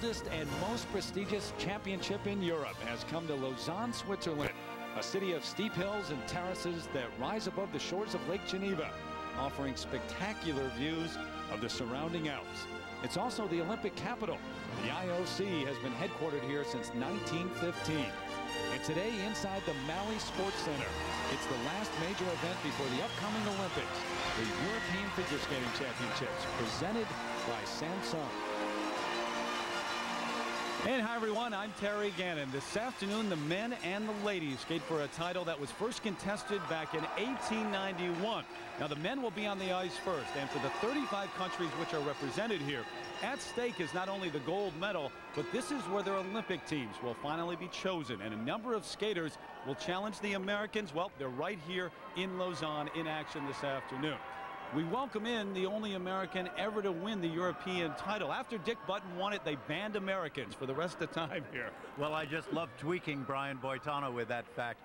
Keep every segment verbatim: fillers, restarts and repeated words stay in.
oldest and most prestigious championship in Europe has come to Lausanne, Switzerland, a city of steep hills and terraces that rise above the shores of Lake Geneva, offering spectacular views of the surrounding Alps. It's also the Olympic capital. The I O C has been headquartered here since nineteen fifteen. And today, inside the Malley Sports Center, it's the last major event before the upcoming Olympics, the European Figure Skating Championships, presented by Samsung. And hi everyone, I'm Terry Gannon. This afternoon, the men and the ladies skate for a title that was first contested back in eighteen ninety-one. Now the men will be on the ice first, and for the thirty-five countries which are represented here, at stake is not only the gold medal, but this is where their Olympic teams will finally be chosen, and a number of skaters will challenge the Americans. Well, they're right here in Lausanne in action this afternoon. We welcome in the only American ever to win the European title. After Dick Button won it, they banned Americans for the rest of the time here. Well, I just love tweaking Brian Boitano with that fact.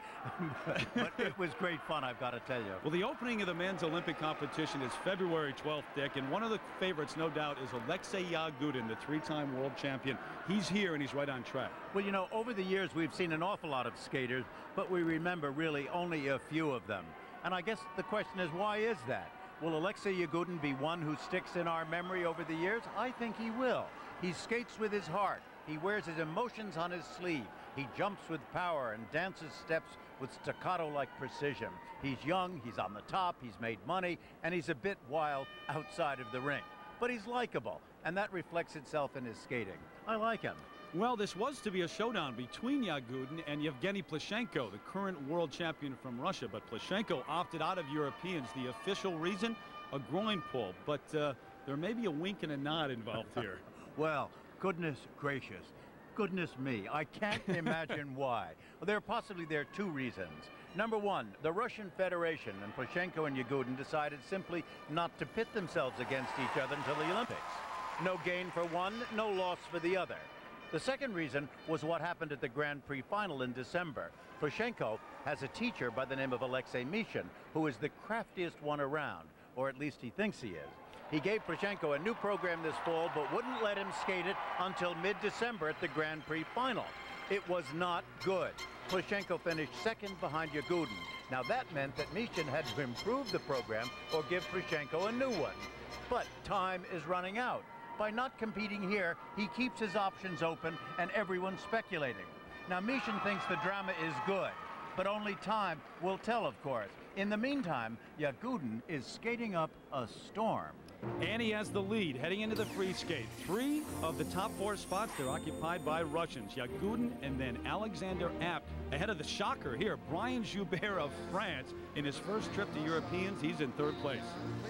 But it was great fun, I've got to tell you. Well, the opening of the men's Olympic competition is February twelfth, Dick, and one of the favorites, no doubt, is Alexei Yagudin, the three-time world champion. He's here, and he's right on track. Well, you know, over the years, we've seen an awful lot of skaters, but we remember really only a few of them. And I guess the question is, why is that? Will Alexei Yagudin be one who sticks in our memory over the years? I think he will. He skates with his heart. He wears his emotions on his sleeve. He jumps with power and dances steps with staccato-like precision. He's young, he's on the top, he's made money, and he's a bit wild outside of the ring. But he's likable, and that reflects itself in his skating. I like him. Well, this was to be a showdown between Yagudin and Yevgeny Plushenko, the current world champion from Russia. But Plushenko opted out of Europeans. The official reason? A groin pull. But uh, there may be a wink and a nod involved here. Well, goodness gracious. Goodness me. I can't imagine why. Well, there are possibly there are two reasons. Number one, the Russian Federation and Plushenko and Yagudin decided simply not to pit themselves against each other until the Olympics. No gain for one, no loss for the other. The second reason was what happened at the Grand Prix final in December. Plushenko has a teacher by the name of Alexei Mishin, who is the craftiest one around, or at least he thinks he is. He gave Plushenko a new program this fall, but wouldn't let him skate it until mid-December at the Grand Prix final. It was not good. Plushenko finished second behind Yagudin. Now that meant that Mishin had to improve the program or give Plushenko a new one. But time is running out. By not competing here, he keeps his options open and everyone's speculating. Now, Mishin thinks the drama is good, but only time will tell, of course. In the meantime, Yagudin is skating up a storm. And he has the lead heading into the free skate. Three of the top four spots, they're occupied by Russians. Yagudin and then Alexander Apt. Ahead of the shocker here, Brian Joubert of France. In his first trip to Europeans, he's in third place.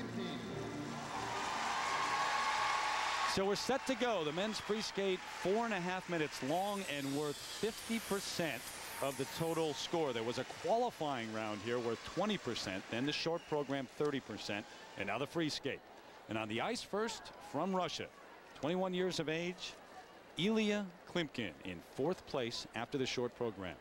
So we're set to go. The men's free skate, four and a half minutes long and worth fifty percent of the total score. There was a qualifying round here worth twenty percent, then the short program thirty percent, and now the free skate. And on the ice first from Russia, twenty-one years of age, Ilya Klimkin in fourth place after the short program.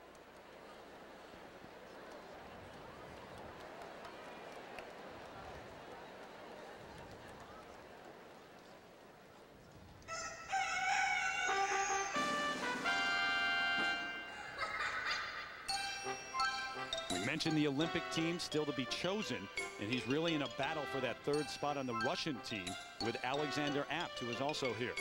Mentioned the Olympic team still to be chosen, and he's really in a battle for that third spot on the Russian team with Alexander Apt, who is also here.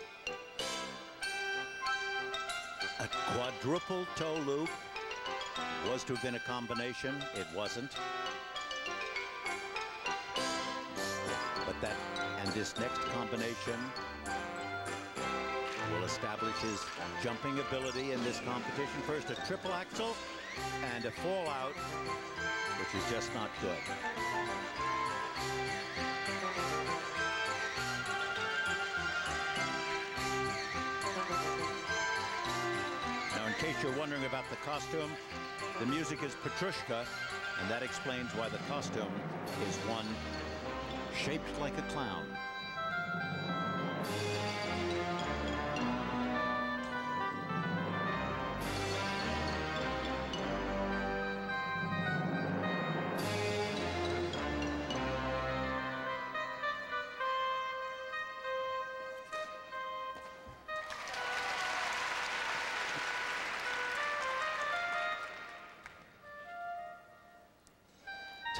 A quadruple toe loop was to have been a combination. It wasn't. But that and this next combination will establish his jumping ability in this competition. First a triple axel and a fallout, which is just not good. Now, in case you're wondering about the costume, the music is Petrushka, and that explains why the costume is one shaped like a clown.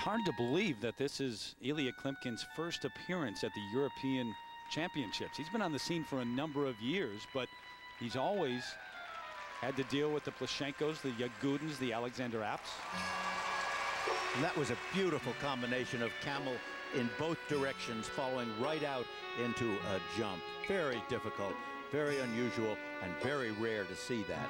hard to believe that this is Ilya Klimkin's first appearance at the European Championships. He's been on the scene for a number of years, but he's always had to deal with the Plashenkos, the Yagudins, the Alexander Apps. And that was a beautiful combination of camel in both directions, following right out into a jump. Very difficult, very unusual, and very rare to see that.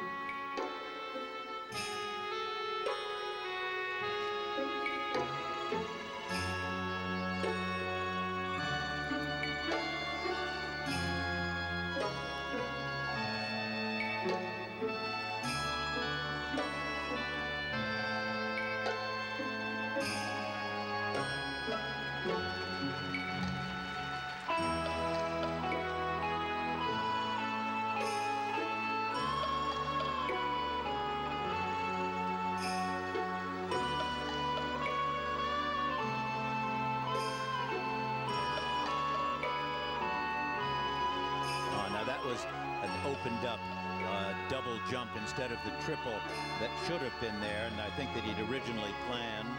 Was an opened up uh, double jump instead of the triple that should have been there, and I think that he'd originally planned.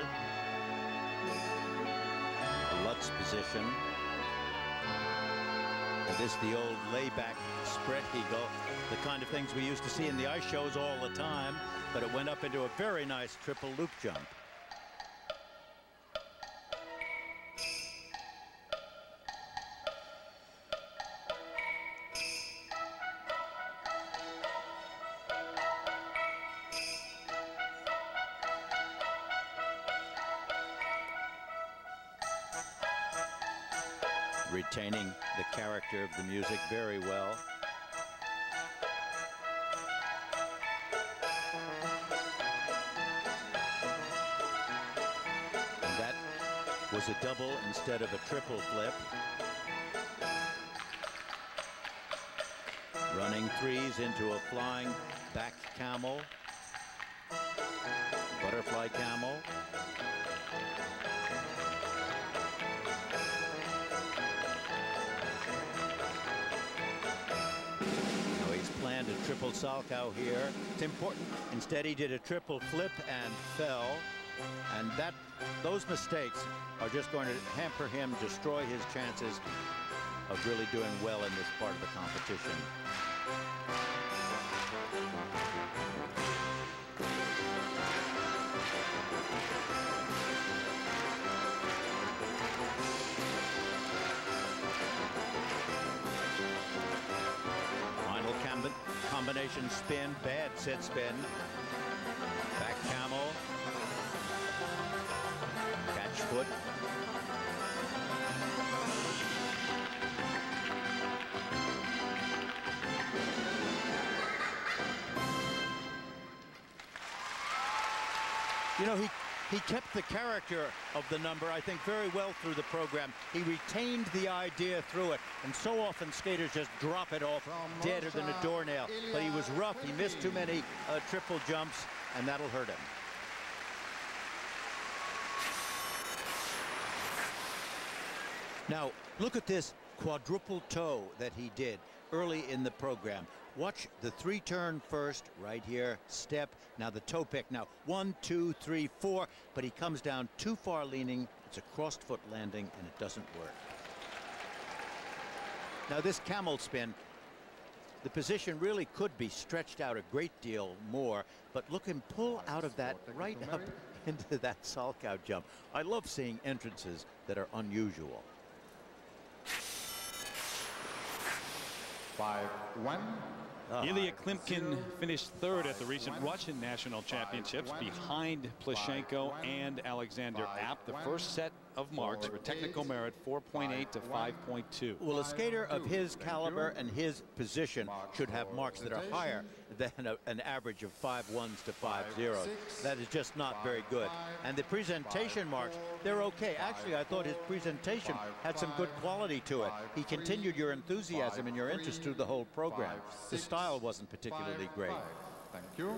A Lutz position. And this the old layback spread eagle, the kind of things we used to see in the ice shows all the time, but it went up into a very nice triple loop jump. Retaining the character of the music very well. And that was a double instead of a triple flip. Running threes into a flying back camel. Butterfly camel. A triple Salchow here. It's important. Instead, he did a triple flip and fell. And that those mistakes are just going to hamper him, destroy his chances of really doing well in this part of the competition. Combination spin, bad sit spin. Back camel. Catch foot. You know, he He kept the character of the number, I think, very well through the program. He retained the idea through it, and so often skaters just drop it off deader than a doornail. But he was rough. He missed too many uh, triple jumps, and that'll hurt him. Now, look at this quadruple toe that he did early in the program. Watch the three turn first, right here, step, now the toe pick. Now, one, two, three, four, but he comes down too far leaning. It's a crossed foot landing, and it doesn't work. Now, this camel spin, the position really could be stretched out a great deal more, but look him pull out of that right up into that Salchow jump. I love seeing entrances that are unusual. Five, one. Uh, Ilya Klimkin finished third at the recent Russian National Championships behind Plashenko and Alexander App. The first set of marks for technical merit, four point eight to five point two. Well, a skater of his caliber and his position should have marks that are higher than a, an average of five ones to five zeros. That is just not very good. And the presentation marks, they're okay. Actually, I thought his presentation had some good quality to it. He continued your enthusiasm and your interest through the whole program. The style wasn't particularly great. Thank you.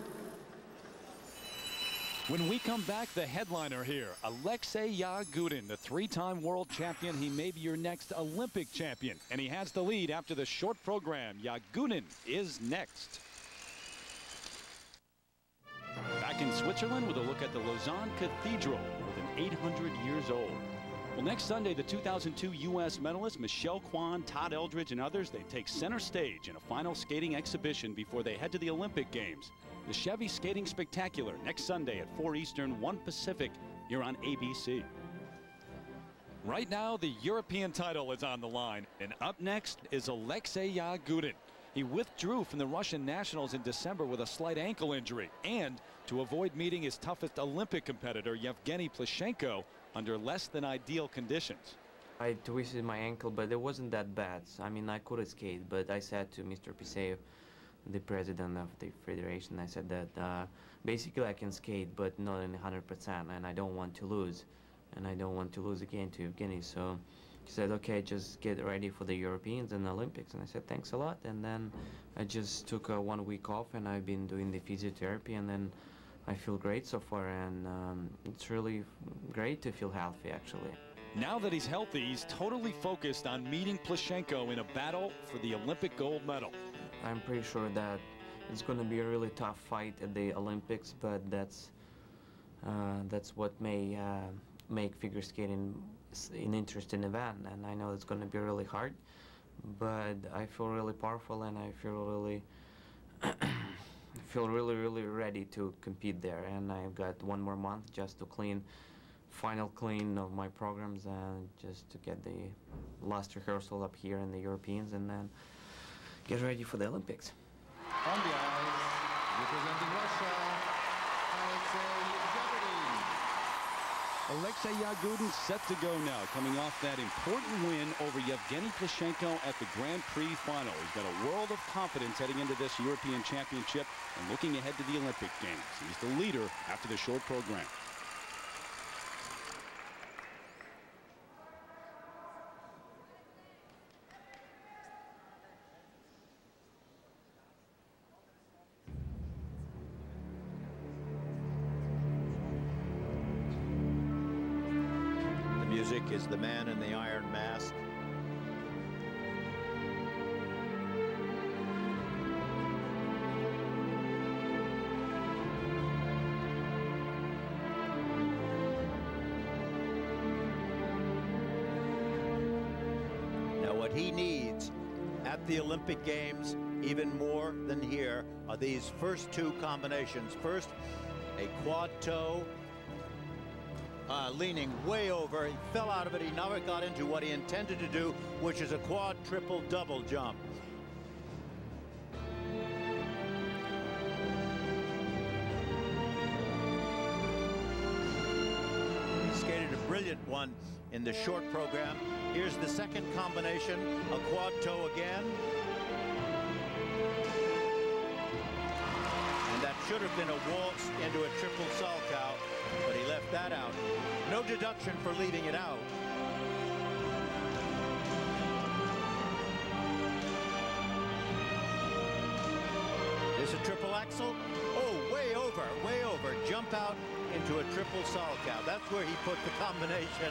When we come back, the headliner here, Alexei Yagudin, the three-time world champion. He may be your next Olympic champion, and he has the lead after the short program. Yagudin is next. Back in Switzerland with a look at the Lausanne Cathedral. More than eight hundred years old. Well, next Sunday, the two thousand two U S medalists Michelle Kwan, Todd Eldridge, and others, they take center stage in a final skating exhibition before they head to the Olympic Games. The Chevy Skating Spectacular next Sunday at four Eastern, one Pacific, here on A B C. Right now, the European title is on the line, and up next is Alexei Yagudin. He withdrew from the Russian Nationals in December with a slight ankle injury, and to avoid meeting his toughest Olympic competitor, Yevgeny Plushenko, under less than ideal conditions. I twisted my ankle, but it wasn't that bad. I mean, I could skate, but I said to Mister Piseyev, the president of the federation, I said that uh, basically I can skate, but not in one hundred percent, and I don't want to lose. And I don't want to lose again to Evgeny. So he said, okay, just get ready for the Europeans and the Olympics. And I said, thanks a lot. And then I just took uh, one week off, and I've been doing the physiotherapy, and then I feel great so far, and um, it's really great to feel healthy, actually. Now that he's healthy, he's totally focused on meeting Plushenko in a battle for the Olympic gold medal. I'm pretty sure that it's going to be a really tough fight at the Olympics, but that's uh, that's what may uh, make figure skating an interesting event, and I know it's going to be really hard, but I feel really powerful, and I feel really feel really, really ready to compete there. And I've got one more month just to clean, final clean of my programs, and just to get the last rehearsal up here in the Europeans, and then get ready for the Olympics. On the ice, representing Russia, Alexei Yagudin set to go now, coming off that important win over Yevgeny Plushenko at the Grand Prix final. He's got a world of confidence heading into this European Championship and looking ahead to the Olympic Games. He's the leader after the short program. Music is The Man in the Iron Mask. Now what he needs at the Olympic Games, even more than here, are these first two combinations. First, a quad toe, Uh, leaning way over. He fell out of it. He never got into what he intended to do, which is a quad triple double jump. He skated a brilliant one in the short program. Here's the second combination, a quad toe again. And that should have been a waltz into a triple salchow, but he left that out. No deduction for leaving it out. There's a triple axel. Oh, way over, way over. Jump out into a triple salchow. That's where he put the combination.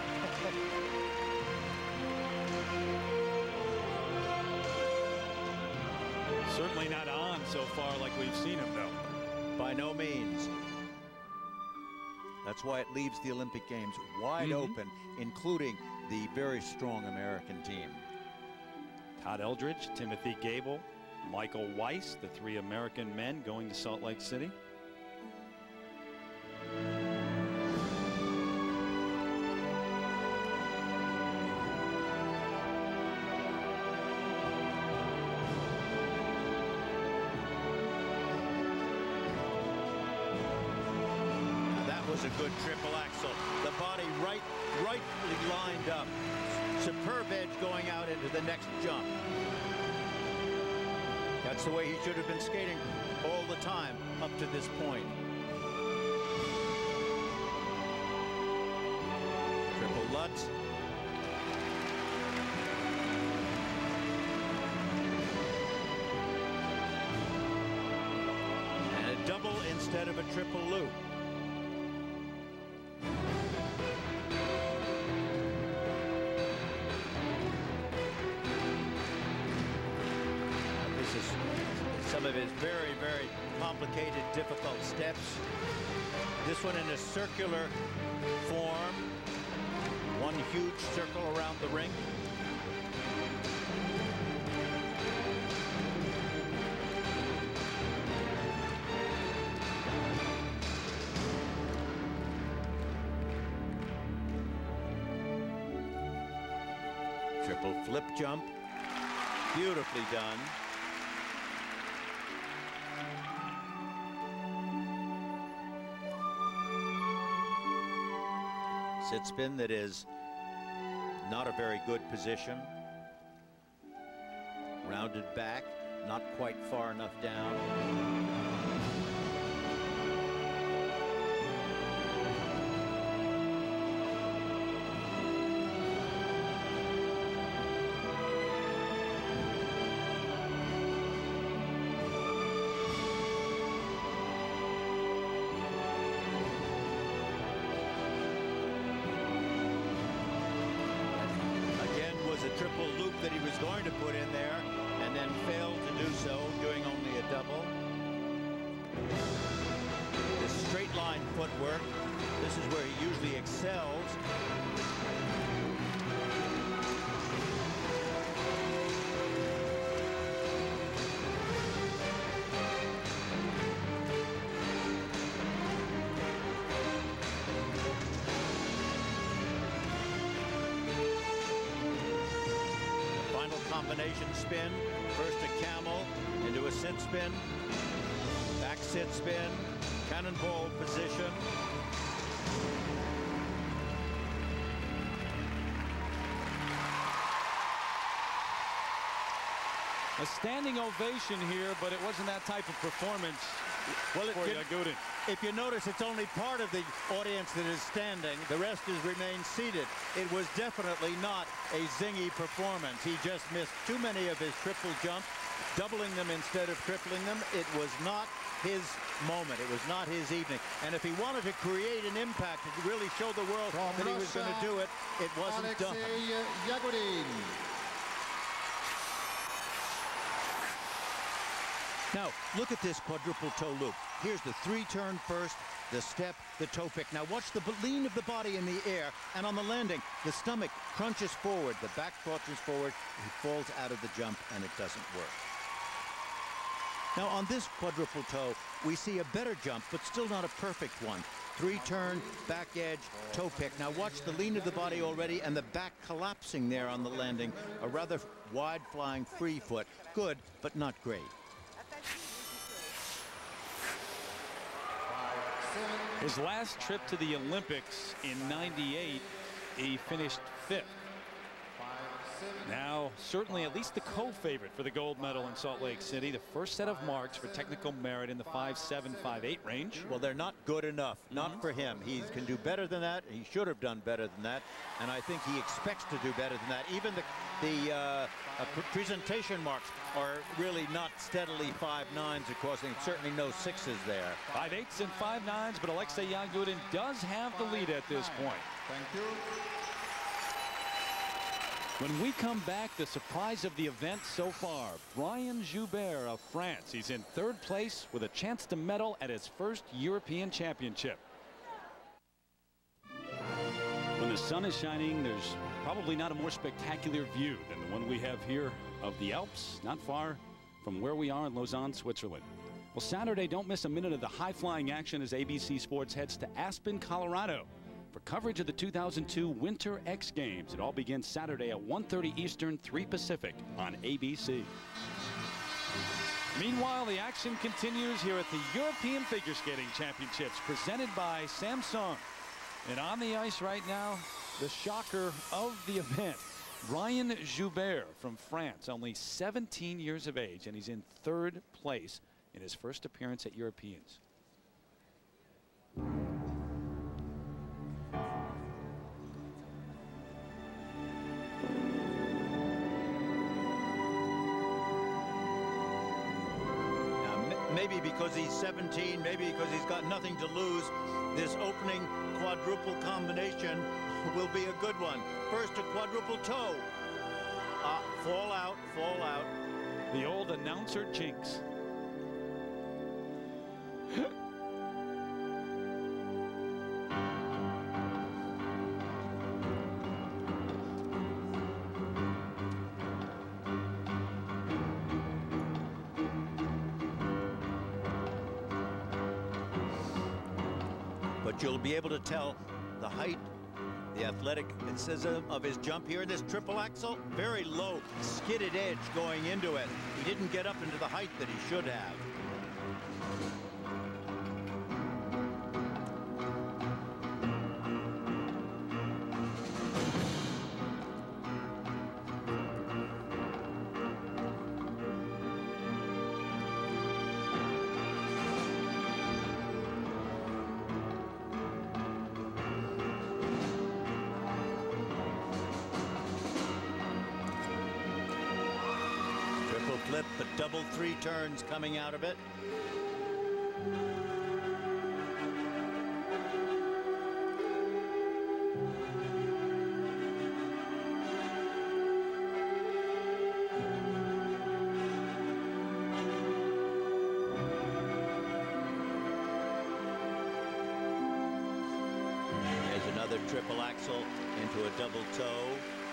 Certainly not on so far like we've seen him, though. By no means. That's why it leaves the Olympic Games wide mm-hmm. open, including the very strong American team. Todd Eldridge, Timothy Gable, Michael Weiss, the three American men going to Salt Lake City. A good triple axel. The body right, rightly lined up. Superb edge going out into the next jump. That's the way he should have been skating all the time up to this point. Triple Lutz. And a double instead of a triple loop. some of his very, very complicated, difficult steps. This one in a circular form. One huge circle around the ring. Triple flip jump. Beautifully done. Sit spin that is not a very good position. Rounded back, not quite far enough down. Triple loop that he was going to put in there and then failed to do so, doing only a double. The straight line footwork, this is where he usually excels. Combination spin, first a camel into a sit spin, back sit spin, cannonball position. A standing ovation here, but it wasn't that type of performance. Well, for Yagudin. If you notice, it's only part of the audience that is standing. The rest has remained seated. It was definitely not a zingy performance. He just missed too many of his triple jumps, doubling them instead of tripling them. It was not his moment. It was not his evening. And if he wanted to create an impact, to really show the world From that he was going to do it, it wasn't done. Yagudin. Now, look at this quadruple toe loop. Here's the three turn first, the step, the toe pick. Now watch the lean of the body in the air, and on the landing, the stomach crunches forward, the back crunches forward, he falls out of the jump, and it doesn't work. Now on this quadruple toe, we see a better jump, but still not a perfect one. Three turn, back edge, toe pick. Now watch the lean of the body already and the back collapsing there on the landing. A rather wide flying free foot. Good, but not great. His last trip to the Olympics in ninety-eight, he finished fifth. Now, certainly at least the co-favorite for the gold medal in Salt Lake City. The first set of marks for technical merit in the five seven, five eight range. Well, they're not good enough. Not Mm-hmm. for him. He can do better than that. He should have done better than that. And I think he expects to do better than that. Even the, the uh, uh, presentation marks are really not steadily five nines, of course, and certainly no sixes there. Five eights and five nines, but Alexei Yagudin does have the lead at this point. Thank you. When we come back, the surprise of the event so far, Brian Joubert of France. He's in third place with a chance to medal at his first European Championship. When the sun is shining, there's probably not a more spectacular view than the one we have here of the Alps, not far from where we are in Lausanne, Switzerland. Well, Saturday, don't miss a minute of the high-flying action as A B C Sports heads to Aspen, Colorado, for coverage of the two thousand two Winter X Games. It all begins Saturday at one thirty Eastern, three Pacific on A B C. Meanwhile, the action continues here at the European Figure Skating Championships presented by Samsung. And on the ice right now, the shocker of the event, Brian Joubert from France, only seventeen years of age, and he's in third place in his first appearance at Europeans. Maybe because he's seventeen, maybe because he's got nothing to lose, this opening quadruple combination will be a good one. First, a quadruple toe. Uh, fall out, fall out. The old announcer jinx. But you'll be able to tell the height, the athleticism of his jump here. This triple axel, very low, skidded edge going into it. He didn't get up into the height that he should have. Flip, but double three turns coming out of it. There's another triple axel into a double toe.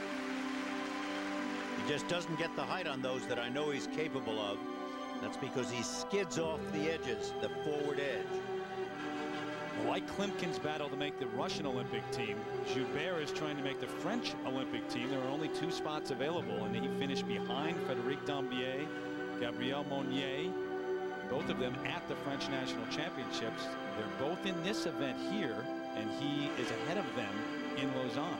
He just doesn't get the height on those that I know he's capable of. That's because he skids off the edges, the forward edge. Well, like Klimkin's battle to make the Russian Olympic team, Joubert is trying to make the French Olympic team. There are only two spots available, and he finished behind Frédéric Dambier, Gabriel Monnier, both of them at the French National Championships. They're both in this event here, and he is ahead of them in Lausanne.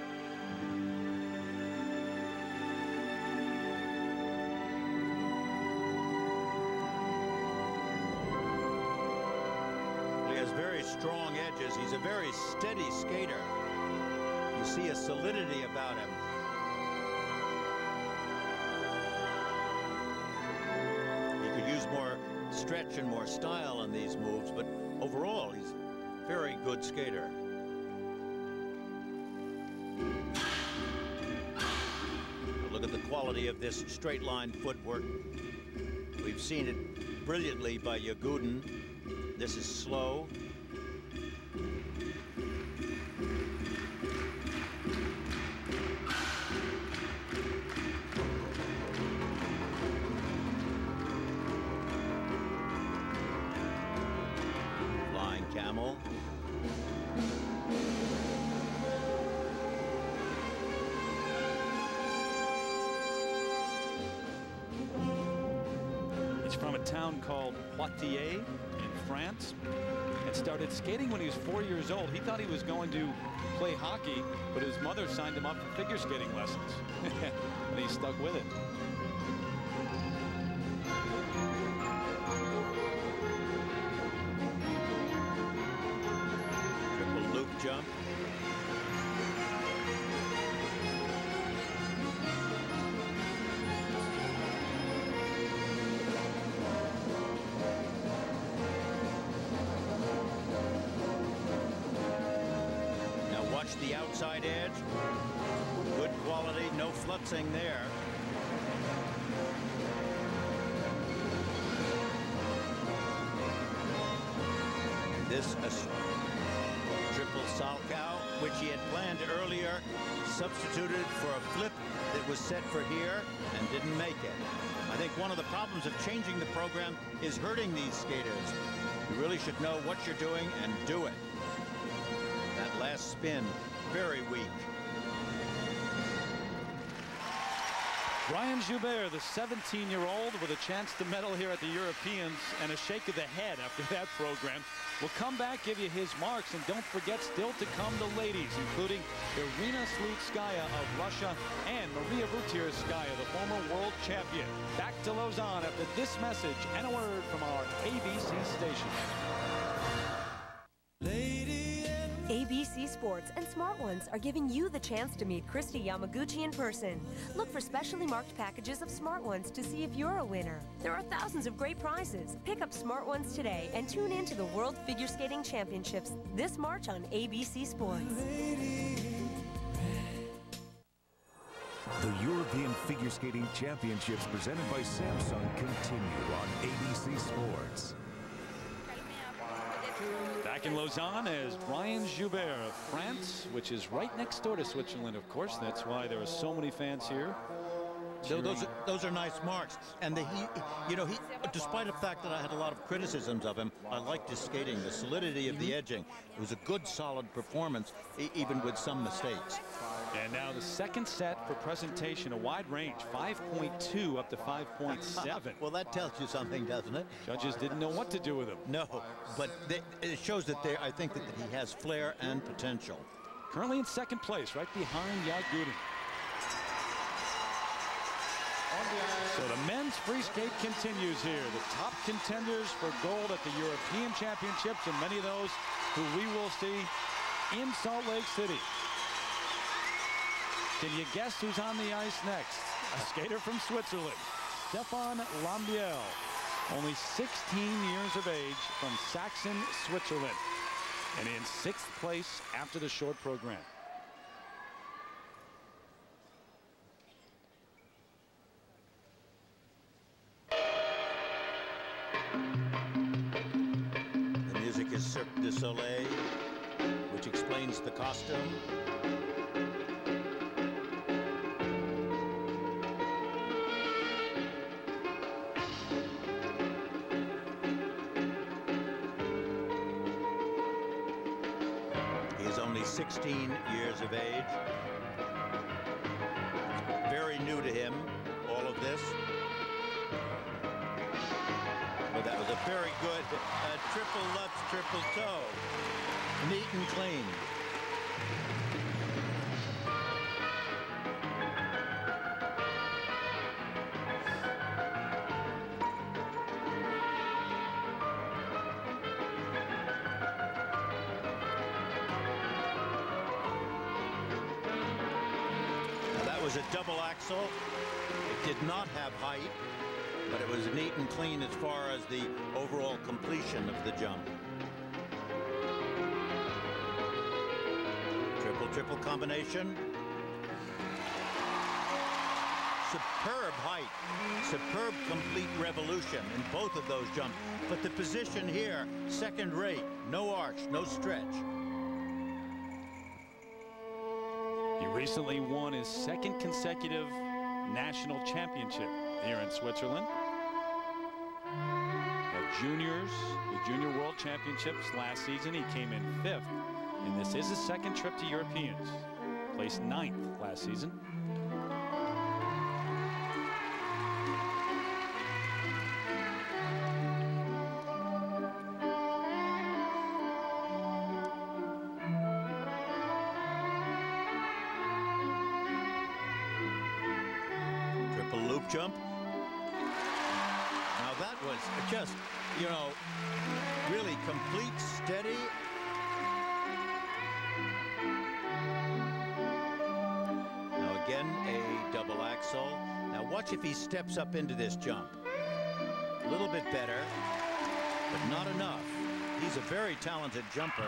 Very strong edges. He's a very steady skater. You see a solidity about him. He could use more stretch and more style on these moves, but overall he's a very good skater. Look at the quality of this straight line footwork. We've seen it brilliantly by Yagudin. This is slow. Flying camel. He's from a town called Poitiers in France, and started skating when he was four years old. He thought he was going to play hockey, but his mother signed him up for figure skating lessons. And he stuck with it. Triple loop jump. The outside edge, good quality, no fluxing there. This a triple Salchow, which he had planned earlier, substituted for a flip that was set for here and didn't make it. I think one of the problems of changing the program is hurting these skaters. You really should know what you're doing and do it. That last spin, very weak. Brian Joubert, the seventeen-year-old with a chance to medal here at the Europeans, and a shake of the head after that program. We'll come back, give you his marks, and don't forget, still to come, the ladies, including Irina Slutskaya of Russia and Maria Vutirskaya, the former world champion. Back to Lausanne after this message and a word from our A B C station. A B C Sports and Smart Ones are giving you the chance to meet Christy Yamaguchi in person. Look for specially marked packages of Smart Ones to see if you're a winner. There are thousands of great prizes. Pick up Smart Ones today and tune in to the World Figure Skating Championships this March on A B C Sports. The European Figure Skating Championships presented by Samsung continue on A B C Sports. Back in Lausanne is Brian Joubert of France, which is right next door to Switzerland, of course. That's why there are so many fans here. Those, those, are, those are nice marks. And the, he, you know, he, despite the fact that I had a lot of criticisms of him, I liked his skating, the solidity of the edging. It was a good, solid performance, e even with some mistakes. And now the second set for presentation, a wide range, five point two up to five point seven. Well, that tells you something, doesn't it? Judges didn't know what to do with him. No, but they, it shows that they, I think that, that he has flair and potential. Currently in second place, right behind Yagudin. So the men's free skate continues here. The top contenders for gold at the European Championships, and many of those who we will see in Salt Lake City. Can you guess who's on the ice next? A skater from Switzerland, Stefan Lambiel, only sixteen years of age, from Sachsen, Switzerland, and in sixth place after the short program. The music is Cirque du Soleil, which explains the costume. He is only sixteen years of age. Very new to him, all of this. But that was a very good uh, triple Lutz, triple toe. Neat and clean. Now that was a double axel. It did not have height, but it was neat and clean as far as the overall completion of the jump. Triple, triple combination. Superb height, superb complete revolution in both of those jumps. But the position here, second rate, no arch, no stretch. He recently won his second consecutive national championship here in Switzerland. At juniors, the Junior World Championships last season, he came in fifth. And this is his second trip to Europeans. Placed ninth last season. Triple loop jump. Now that was just, you know, really complete, steady. Now again, a double axel. Now watch if he steps up into this jump. A little bit better, but not enough. He's a very talented jumper.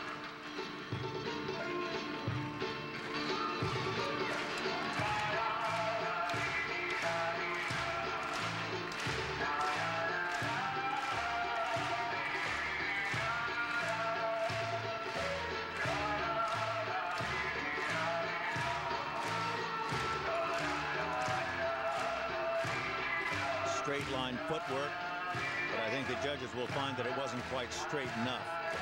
Straight line footwork, but I think the judges will find that it wasn't quite straight enough.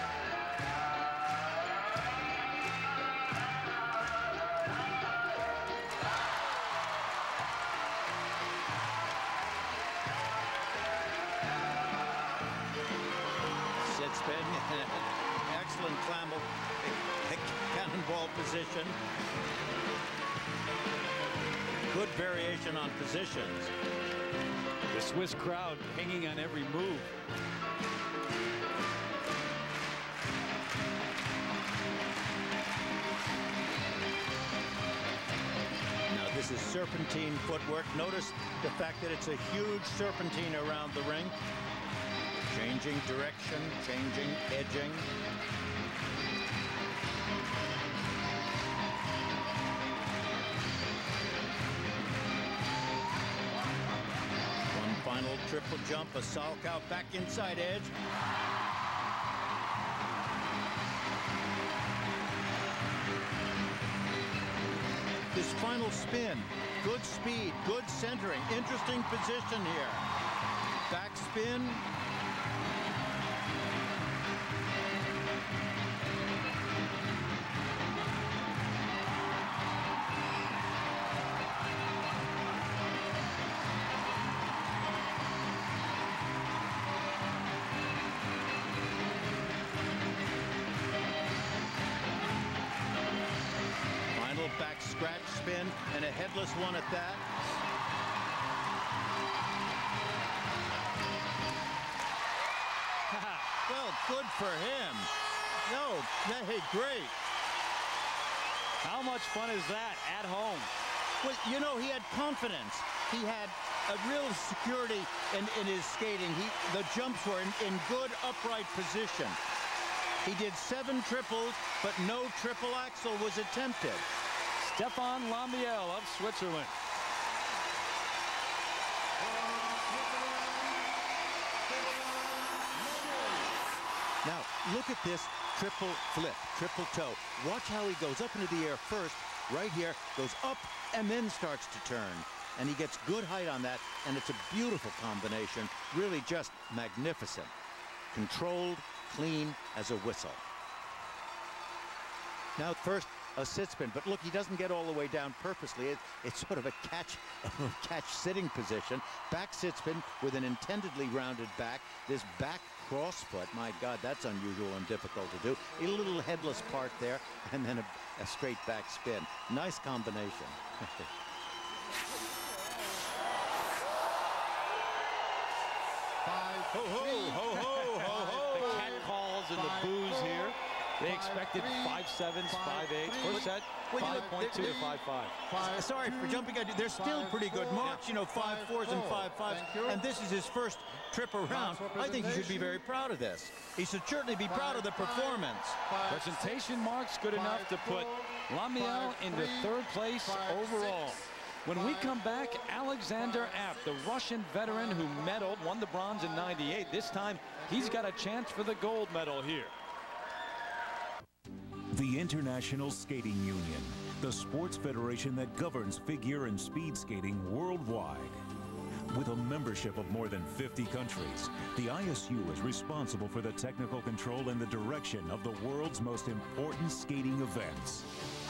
Sit spin, excellent clamble, cannonball position. Good variation on positions. The Swiss crowd hanging on every move. Now this is serpentine footwork. Notice the fact that it's a huge serpentine around the ring. Changing direction, changing edging. Final triple jump, a Salchow back inside edge. This final spin, good speed, good centering, interesting position here. Back spin. Back scratch spin and a headless one at that. Well, good for him. No, hey, great. How much fun is that at home? Well, you know, he had confidence. He had a real security in, in his skating. He, the jumps were in, in good upright position. He did seven triples, but no triple axel was attempted. Stefan Lambiel of Switzerland. Now, look at this triple flip, triple toe. Watch how he goes up into the air first, right here, goes up, and then starts to turn. And he gets good height on that, and it's a beautiful combination, really just magnificent. Controlled, clean as a whistle. Now, first, a sit spin, but look, he doesn't get all the way down purposely. It, it's sort of a catch, a catch sitting position. Back sit spin with an intendedly rounded back. This back cross foot, my God, that's unusual and difficult to do. A little headless part there, and then a, a straight back spin. Nice combination. Five, ho, ho, ho, ho, ho, ho. The cat calls and the boos here. They expected five sevens, five eights. First set, five point two to five five. Sorry for jumping at you. They're still pretty good marks, you know, five fours and five fives. And this is his first trip around. I think he should be very proud of this. He should certainly be proud of the performance. Presentation marks good enough to put Lamiel into third place overall. When we come back, Alexander Apt, the Russian veteran who medaled, won the bronze in ninety-eight. This time, he's got a chance for the gold medal here. The International Skating Union, the sports federation that governs figure and speed skating worldwide. With a membership of more than fifty countries, the I S U is responsible for the technical control and the direction of the world's most important skating events.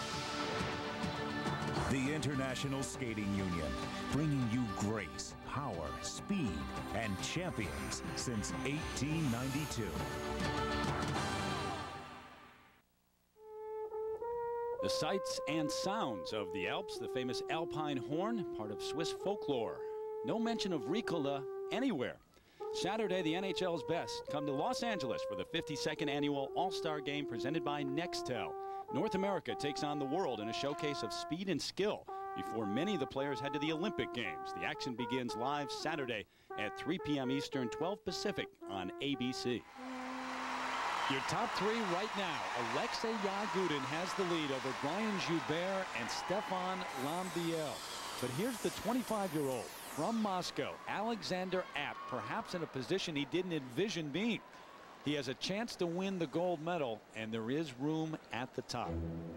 The International Skating Union, bringing you grace, power, speed, and champions since eighteen ninety-two. The sights and sounds of the Alps, the famous Alpine horn, part of Swiss folklore. No mention of Ricola anywhere. Saturday, the N H L's best come to Los Angeles for the fifty-second annual All-Star Game presented by Nextel. North America takes on the world in a showcase of speed and skill before many of the players head to the Olympic Games. The action begins live Saturday at three p m Eastern, twelve Pacific on A B C. Your top three right now. Alexei Yagudin has the lead over Brian Joubert and Stefan Lambiel. But here's the twenty-five-year-old from Moscow, Alexander Apt, perhaps in a position he didn't envision being. He has a chance to win the gold medal, and there is room at the top.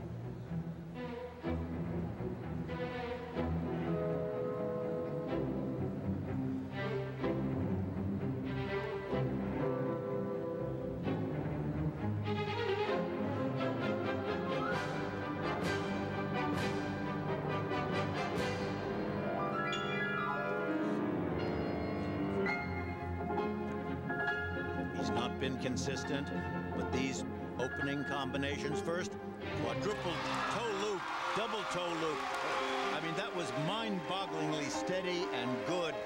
Been consistent, but these opening combinations first, quadruple toe loop, double toe loop. I mean, that was mind-bogglingly steady and good.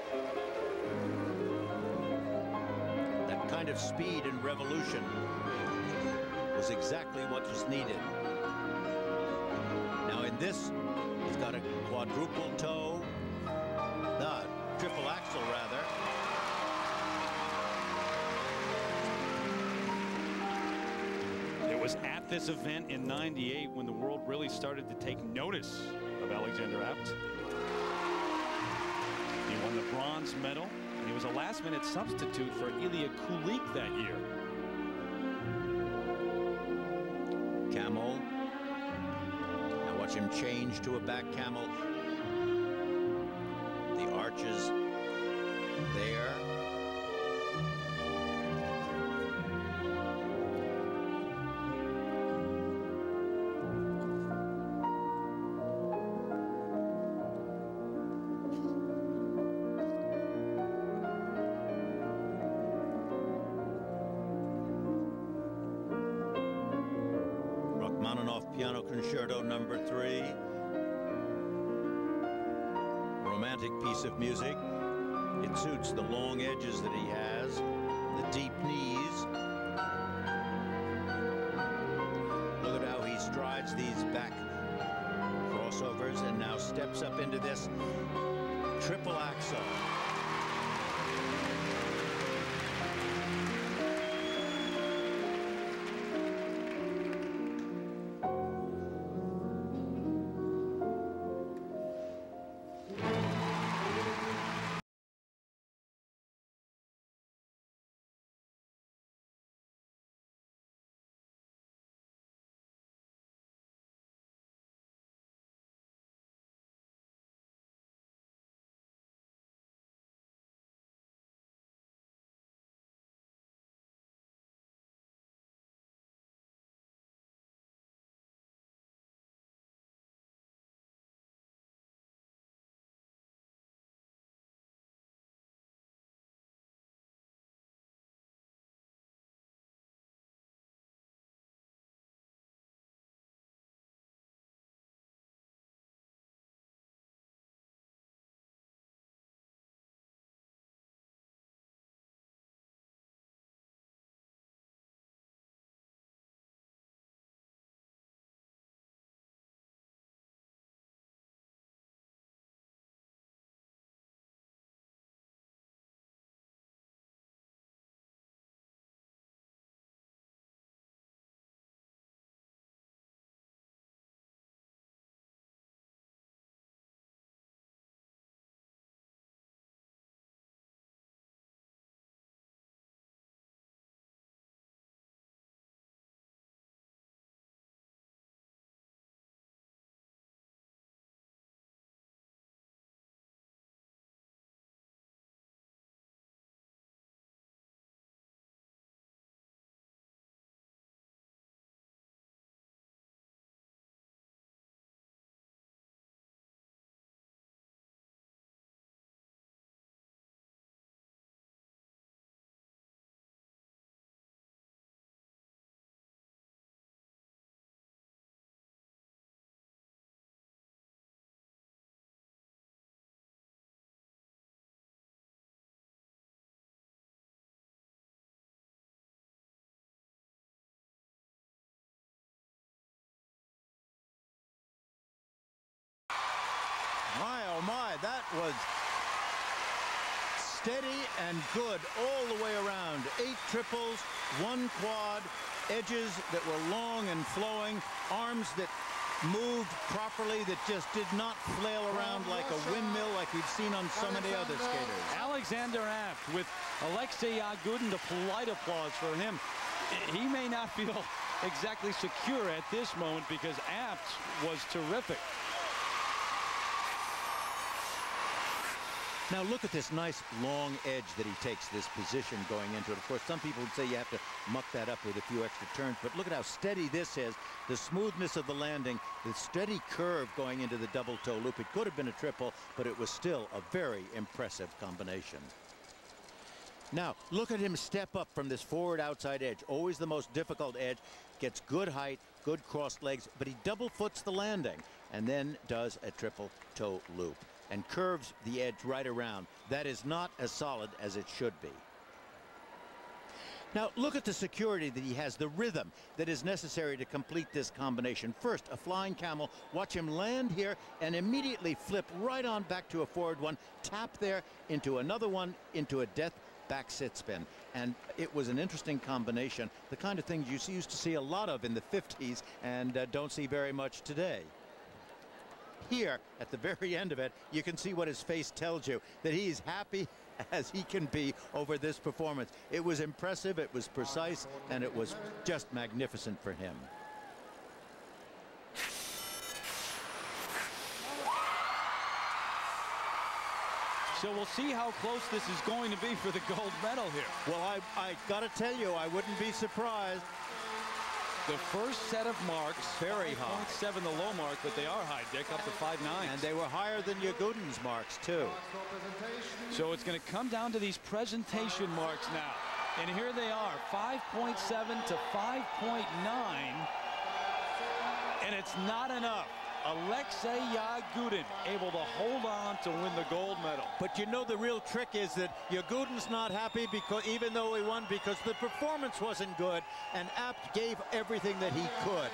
That kind of speed and revolution was exactly what was needed. Now in this, he's got a quadruple toe, uh, triple axel rather. It was at this event in ninety-eight when the world really started to take notice of Alexander Apt. He won the bronze medal, and he was a last-minute substitute for Ilya Kulik that year. Camel. Now watch Watch him change to a back camel. The arches there. Piano Concerto number three. Romantic piece of music. It suits the long edges that he has, the deep knees. Look at how he strides these back crossovers and now steps up into this triple axel. My, oh my, that was steady and good all the way around. Eight triples, one quad, edges that were long and flowing, arms that moved properly, that just did not flail around like a windmill like we've seen on so many other skaters. Alexander Abt with Alexei Yagudin, the polite applause for him. He may not feel exactly secure at this moment because Abt was terrific. Now look at this nice long edge that he takes, this position going into it. Of course, some people would say you have to muck that up with a few extra turns, but look at how steady this is. The smoothness of the landing, the steady curve going into the double toe loop. It could have been a triple, but it was still a very impressive combination. Now, look at him step up from this forward outside edge. Always the most difficult edge. Gets good height, good crossed legs, but he double foots the landing and then does a triple toe loop and curves the edge right around. That is not as solid as it should be. Now look at the security that he has, the rhythm that is necessary to complete this combination. First, a flying camel. Watch him land here and immediately flip right on back to a forward one, tap there into another one, into a death back sit spin. And it was an interesting combination, the kind of things you used to see a lot of in the fifties and uh, don't see very much today. Here, at the very end of it, you can see what his face tells you, that he's happy as he can be over this performance. It was impressive, it was precise, and it was just magnificent for him. So we'll see how close this is going to be for the gold medal here. Well, I, I got to tell you, I wouldn't be surprised. The first set of marks, very high. five point seven the low mark, but they are high, Dick, up to five nine. And they were higher than Yagutin's marks, too. So it's going to come down to these presentation marks now. And here they are, five point seven to five point nine. And it's not enough. Alexei Yagutin able to hold on to win the gold medal. But you know the real trick is that Yagutin's not happy because even though he won because the performance wasn't good and Abt gave everything that he could.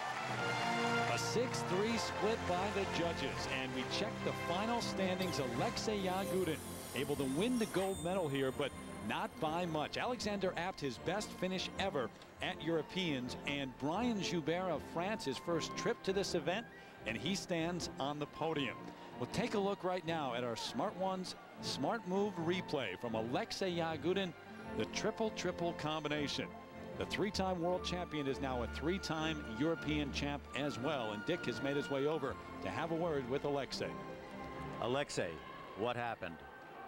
A six three split by the judges, and we check the final standings. Alexei Yagutin able to win the gold medal here, but not by much. Alexander Abt, his best finish ever at Europeans, and Brian Joubert of France, his first trip to this event, and he stands on the podium. We'll take a look right now at our Smart Ones Smart Move replay from Alexei Yagutin, the triple-triple combination. The three-time world champion is now a three-time European champ as well, and Dick has made his way over to have a word with Alexei. Alexei, what happened?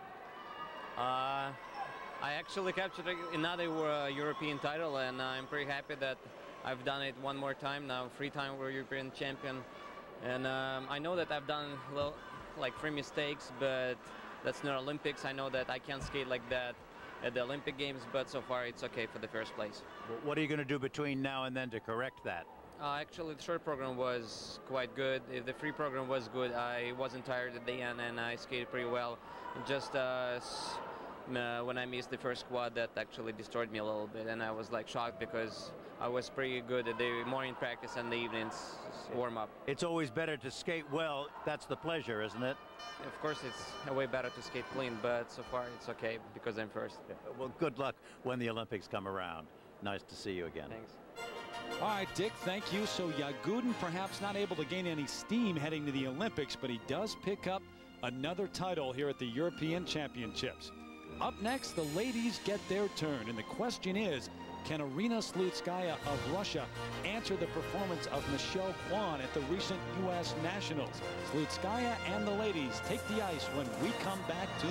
Uh, I actually captured another uh, European title, and I'm pretty happy that I've done it one more time now, three-time European champion. And um, I know that I've done little, like three mistakes, but that's not Olympics. I know that I can't skate like that at the Olympic Games, but so far it's okay for the first place. What are you going to do between now and then to correct that? Uh, actually, the short program was quite good. If the free program was good, I wasn't tired at the end, and I skated pretty well. Just uh, uh, when I missed the first quad, that actually destroyed me a little bit, and I was like shocked because I was pretty good at the morning practice and the evenings warm up. It's always better to skate well. That's the pleasure, isn't it? Of course, it's a way better to skate clean, but so far it's okay because I'm first. Yeah. Well, good luck when the Olympics come around. Nice to see you again. Thanks. All right, Dick, thank you. So Yagutin perhaps not able to gain any steam heading to the Olympics, but he does pick up another title here at the European Championships. Up next, the ladies get their turn, and the question is, can Arina Slutskaya of Russia answer the performance of Michelle Kwan at the recent U S Nationals? Slutskaya and the ladies take the ice when we come back to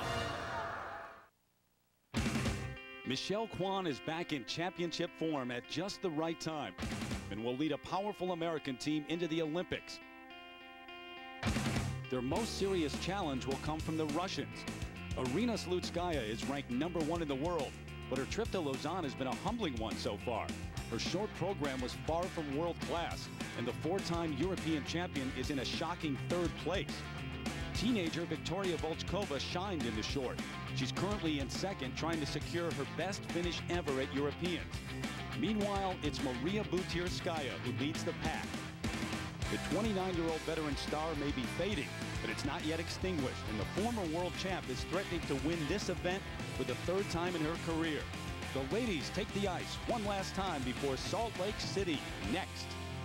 Lausanne. Michelle Kwan is back in championship form at just the right time and will lead a powerful American team into the Olympics. Their most serious challenge will come from the Russians. Arina Slutskaya is ranked number one in the world, but her trip to Lausanne has been a humbling one so far. Her short program was far from world class, and the four-time European champion is in a shocking third place. Teenager Viktoria Volchkova shined in the short. She's currently in second, trying to secure her best finish ever at Europeans. Meanwhile, it's Maria Butirskaya who leads the pack. The twenty-nine-year-old veteran star may be fading, but it's not yet extinguished, and the former world champ is threatening to win this event for the third time in her career. The ladies take the ice one last time before Salt Lake City next.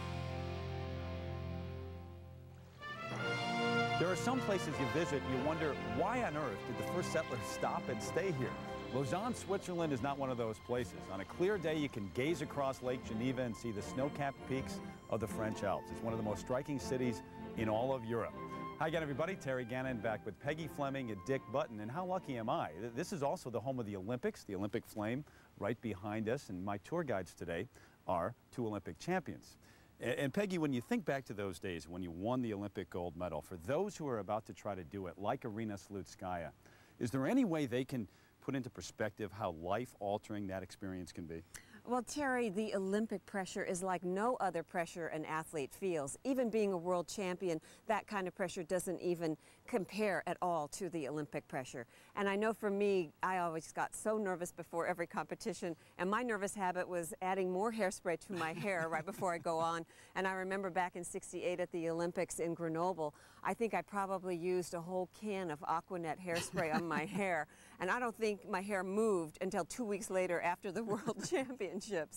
There are some places you visit and you wonder, why on earth did the first settlers stop and stay here? Lausanne, Switzerland is not one of those places. On a clear day, you can gaze across Lake Geneva and see the snow-capped peaks of the French Alps. It's one of the most striking cities in all of Europe. Hi again, everybody. Terry Gannon back with Peggy Fleming and Dick Button. And how lucky am I? This is also the home of the Olympics, the Olympic flame right behind us. And my tour guides today are two Olympic champions. And Peggy, when you think back to those days when you won the Olympic gold medal, for those who are about to try to do it, like Arina Slutskaya, is there any way they can put into perspective how life-altering that experience can be? Well, Terry, the Olympic pressure is like no other pressure an athlete feels. Even being a world champion, that kind of pressure doesn't even compare at all to the Olympic pressure. And I know for me, I always got so nervous before every competition, and my nervous habit was adding more hairspray to my hair right before I go on. And I remember back in sixty-eight at the Olympics in Grenoble, I think I probably used a whole can of Aquanet hairspray on my hair. And I don't think my hair moved until two weeks later after the World Championships.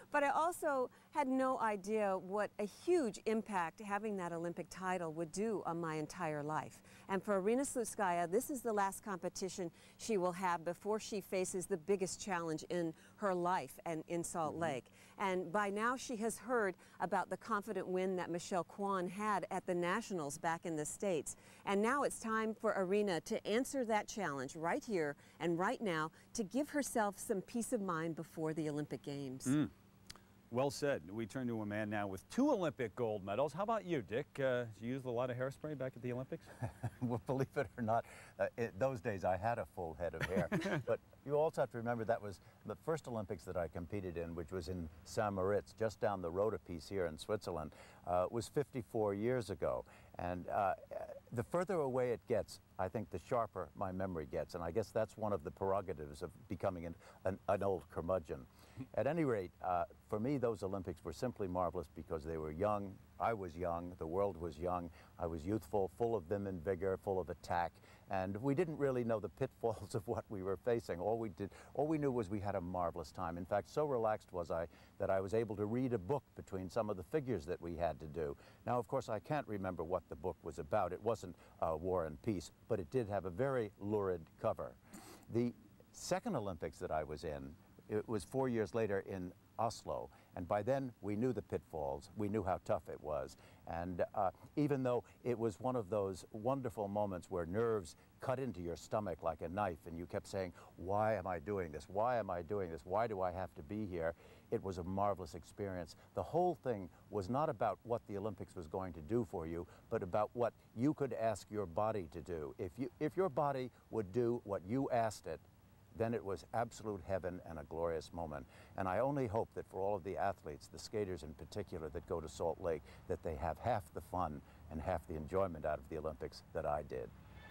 But I also had no idea what a huge impact having that Olympic title would do on my entire life. And for Aryna Slutskaya, this is the last competition she will have before she faces the biggest challenge in her life and in Salt mm-hmm. Lake. And by now she has heard about the confident win that Michelle Kwan had at the Nationals back in the States. And now it's time for Aryna to answer that challenge right here and right now to give herself some peace of mind before the Olympic Games. Mm. Well said. We turn to a man now with two Olympic gold medals. How about you, Dick? Uh, you used a lot of hairspray back at the Olympics? Well, believe it or not, uh, it, those days I had a full head of hair. But you also have to remember that was the first Olympics that I competed in, which was in Saint Moritz, just down the road a piece here in Switzerland, uh, was fifty-four years ago. And uh, the further away it gets, I think the sharper my memory gets. And I guess that's one of the prerogatives of becoming an, an, an old curmudgeon. At any rate, uh, for me, those Olympics were simply marvelous because they were young. I was young. The world was young. I was youthful, full of vim and vigor, full of attack. And we didn't really know the pitfalls of what we were facing. All we did, all we knew was we had a marvelous time. In fact, so relaxed was I that I was able to read a book between some of the figures that we had to do. Now, of course, I can't remember what the book was about. It wasn't uh, War and Peace, but it did have a very lurid cover. The second Olympics that I was in, it was four years later in Oslo, and by then we knew the pitfalls, we knew how tough it was, and uh, even though it was one of those wonderful moments where nerves cut into your stomach like a knife and you kept saying, why am I doing this, why am I doing this, why do I have to be here, it was a marvelous experience. The whole thing was not about what the Olympics was going to do for you, but about what you could ask your body to do. If, you, if your body would do what you asked it, then it was absolute heaven and a glorious moment. And I only hope that for all of the athletes, the skaters in particular that go to Salt Lake, that they have half the fun and half the enjoyment out of the Olympics that I did.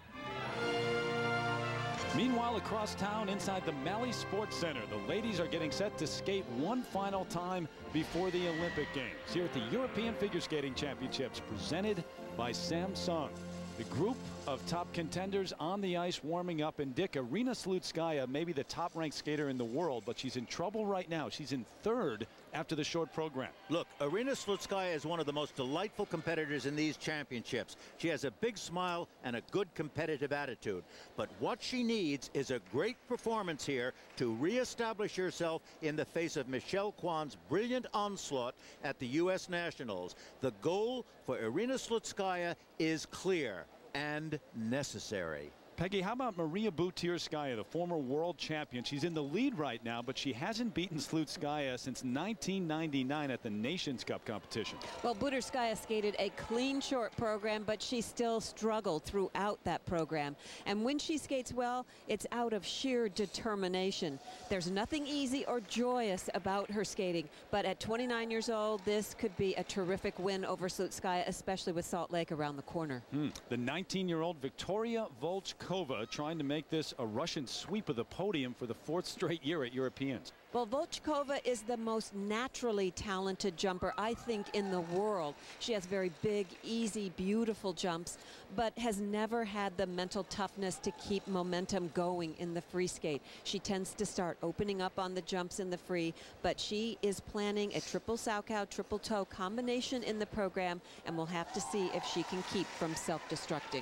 Meanwhile, across town inside the Malley Sports Center, the ladies are getting set to skate one final time before the Olympic Games here at the European Figure Skating Championships presented by Samsung. The group of top contenders on the ice warming up, and Dick, Aryna Slutskaya may be the top-ranked skater in the world, but she's in trouble right now. She's in third after the short program. Look, Aryna Slutskaya is one of the most delightful competitors in these championships. She has a big smile and a good competitive attitude. But what she needs is a great performance here to reestablish herself in the face of Michelle Kwan's brilliant onslaught at the U S Nationals. The goal for Aryna Slutskaya is clear and necessary. Peggy, how about Maria Butyrskaya, the former world champion? She's in the lead right now, but she hasn't beaten Slutskaya since nineteen ninety-nine at the Nations Cup competition. Well, Butyrskaya skated a clean short program, but she still struggled throughout that program. And when she skates well, it's out of sheer determination. There's nothing easy or joyous about her skating, but at twenty-nine years old, this could be a terrific win over Slutskaya, especially with Salt Lake around the corner. Hmm. The nineteen-year-old VIKTORIA VOLCHKOVA trying to make this a Russian sweep of the podium for the fourth straight year at Europeans. Well, VOLCHKOVA is the most naturally talented jumper, I think, in the world. She has very big, easy, beautiful jumps, but has never had the mental toughness to keep momentum going in the free skate. She tends to start opening up on the jumps in the free, but she is planning a triple Salchow, triple toe combination in the program, and we'll have to see if she can keep from self-destructing.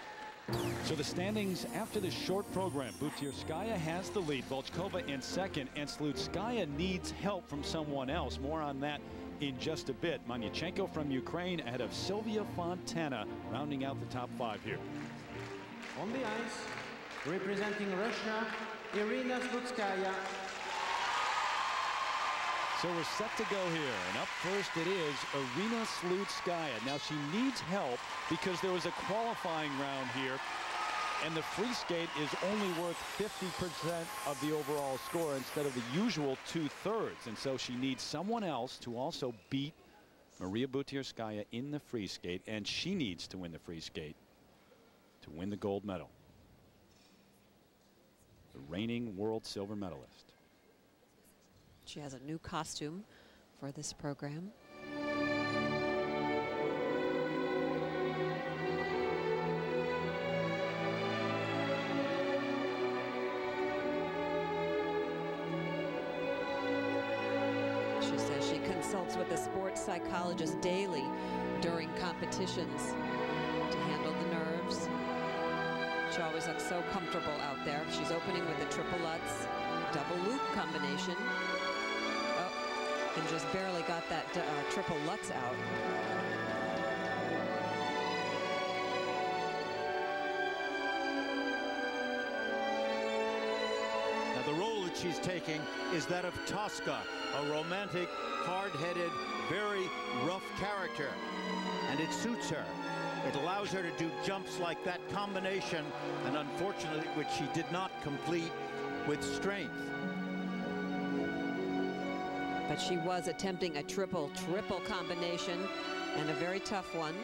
So the standings after the short program, Butyrskaya has the lead, VOLCHKOVA in second, and Slutskaya needs help from someone else. More on that in just a bit. Manychenko from Ukraine ahead of Sylvia Fontana, rounding out the top five here. On the ice, representing Russia, Aryna Slutskaya. So we're set to go here, and up first it is Aryna Slutskaya. Now she needs help because there was a qualifying round here, and the free skate is only worth fifty percent of the overall score instead of the usual two-thirds, and so she needs someone else to also beat Maria Butyrskaya in the free skate, and she needs to win the free skate to win the gold medal. The reigning world silver medalist. She has a new costume for this program. She said consults with a sports psychologist daily during competitions to handle the nerves. She always looks so comfortable out there. She's opening with a triple Lutz double loop combination. Oh, and just barely got that uh, triple Lutz out. Now the role that she's taking is that of Tosca, a romantic, hard-headed, very rough character, and it suits her. It allows her to do jumps like that combination, and unfortunately, which she did not complete with strength. But she was attempting a triple, triple combination, and a very tough one.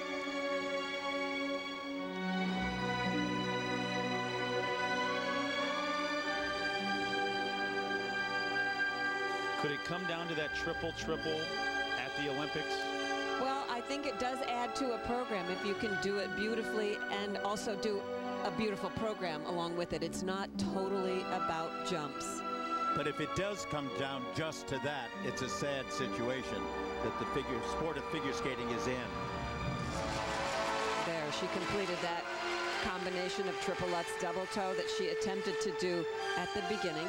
Could it come down to that triple, triple at the Olympics? Well, I think it does add to a program if you can do it beautifully and also do a beautiful program along with it. It's not totally about jumps. But if it does come down just to that, it's a sad situation that the figure sport of figure skating is in. There, she completed that combination of triple Lutz double toe that she attempted to do at the beginning.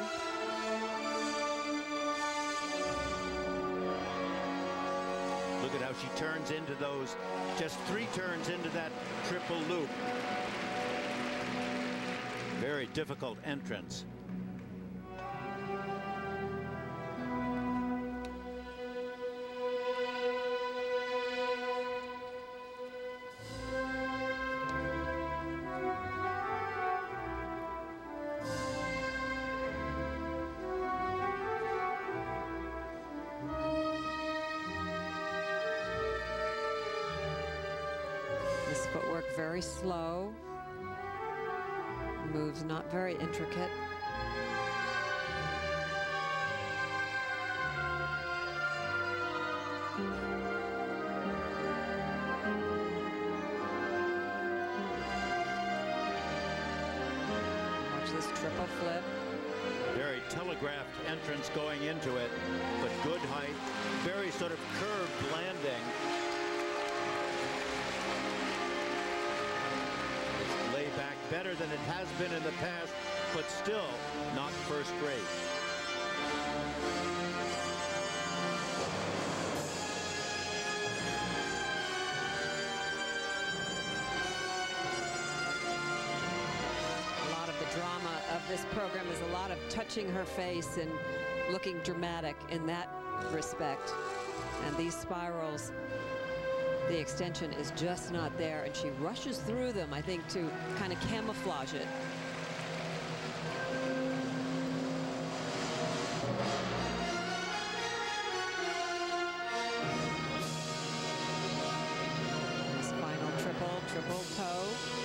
Look at how she turns into those, just three turns into that triple loop. Very difficult entrance. This footwork very slow. Moves not very intricate. Watch this triple flip. Very telegraphed entrance going into it, but good height. Very sort of curved landing. Lay back better than it has been in the past, but still not first rate. A lot of the drama of this program is a lot of touching her face and looking dramatic in that respect. And these spirals, the extension is just not there, and she rushes through them, I think, to kind of camouflage it. This final triple, triple toe.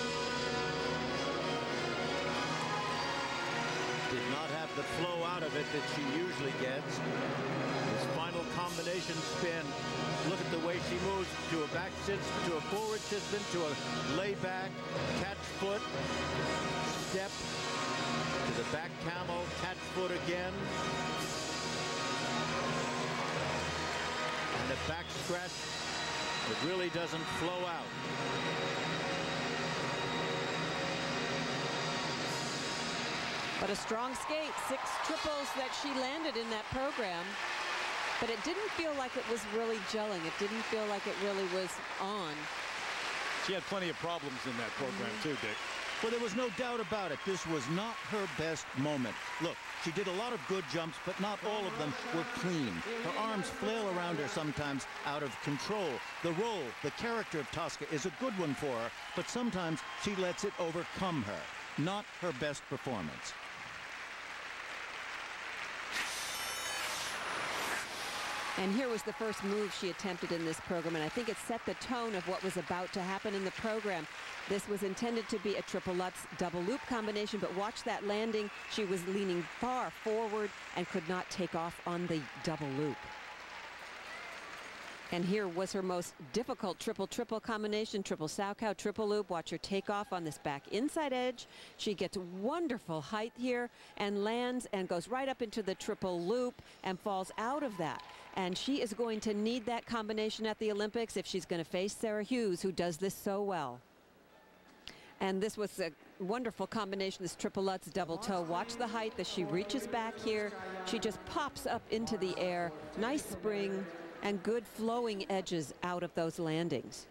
Did not have the flow out of it that she usually gets. This final combination spin. Look at the way she moves to a back sit, to a forward sit spin, to a layback, catch foot, step, to the back camel, catch foot again. And a back stretch that really doesn't flow out. But a strong skate, six triples that she landed in that program. But it didn't feel like it was really gelling. It didn't feel like it really was on. She had plenty of problems in that program too, Dick. Well, there was no doubt about it. This was not her best moment. Look, she did a lot of good jumps, but not all of them were clean. Her arms flail around her sometimes out of control. The role, the character of Tosca is a good one for her, but sometimes she lets it overcome her. Not her best performance. And here was the first move she attempted in this program, and I think it set the tone of what was about to happen in the program. This was intended to be a triple Lutz double loop combination, but watch that landing. She was leaning far forward and could not take off on the double loop. And here was her most difficult triple-triple combination, triple Salchow, triple loop. Watch her take off on this back inside edge. She gets wonderful height here and lands and goes right up into the triple loop and falls out of that. And she is going to need that combination at the Olympics if she's going to face Sarah Hughes, who does this so well. And this was a wonderful combination, this triple Lutz double toe. Watch the height as she reaches back here. She just pops up into the air. Nice spring and good flowing edges out of those landings.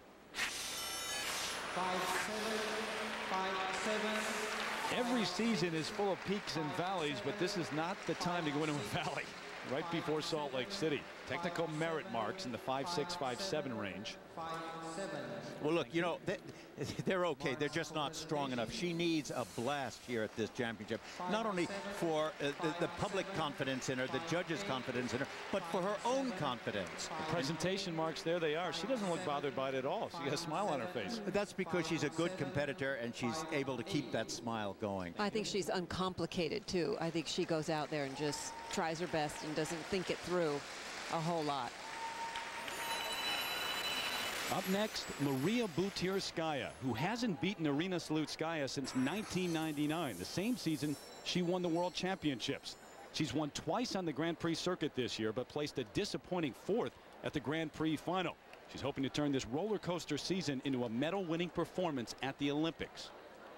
Five, seven, five, seven. Every season is full of peaks and valleys, but this is not the time to go into a valley. Right before Salt Lake City. Technical merit marks in the five six, five seven range. Well, look, you know, they, they're okay. They're just not strong enough. She needs a blast here at this championship, not only for uh, the, the public confidence in her, the judges' confidence in her, but for her own confidence. The presentation marks, there they are. She doesn't look bothered by it at all. She got a smile on her face. That's because she's a good competitor and she's able to keep that smile going. I think she's uncomplicated, too. I think she goes out there and just tries her best and doesn't think it through a whole lot. Up next, Maria Butyrskaya, who hasn't beaten Arena Salutskaya since nineteen ninety-nine, the same season she won the World Championships. She's won twice on the Grand Prix circuit this year, but placed a disappointing fourth at the Grand Prix final. She's hoping to turn this roller coaster season into a medal-winning performance at the Olympics.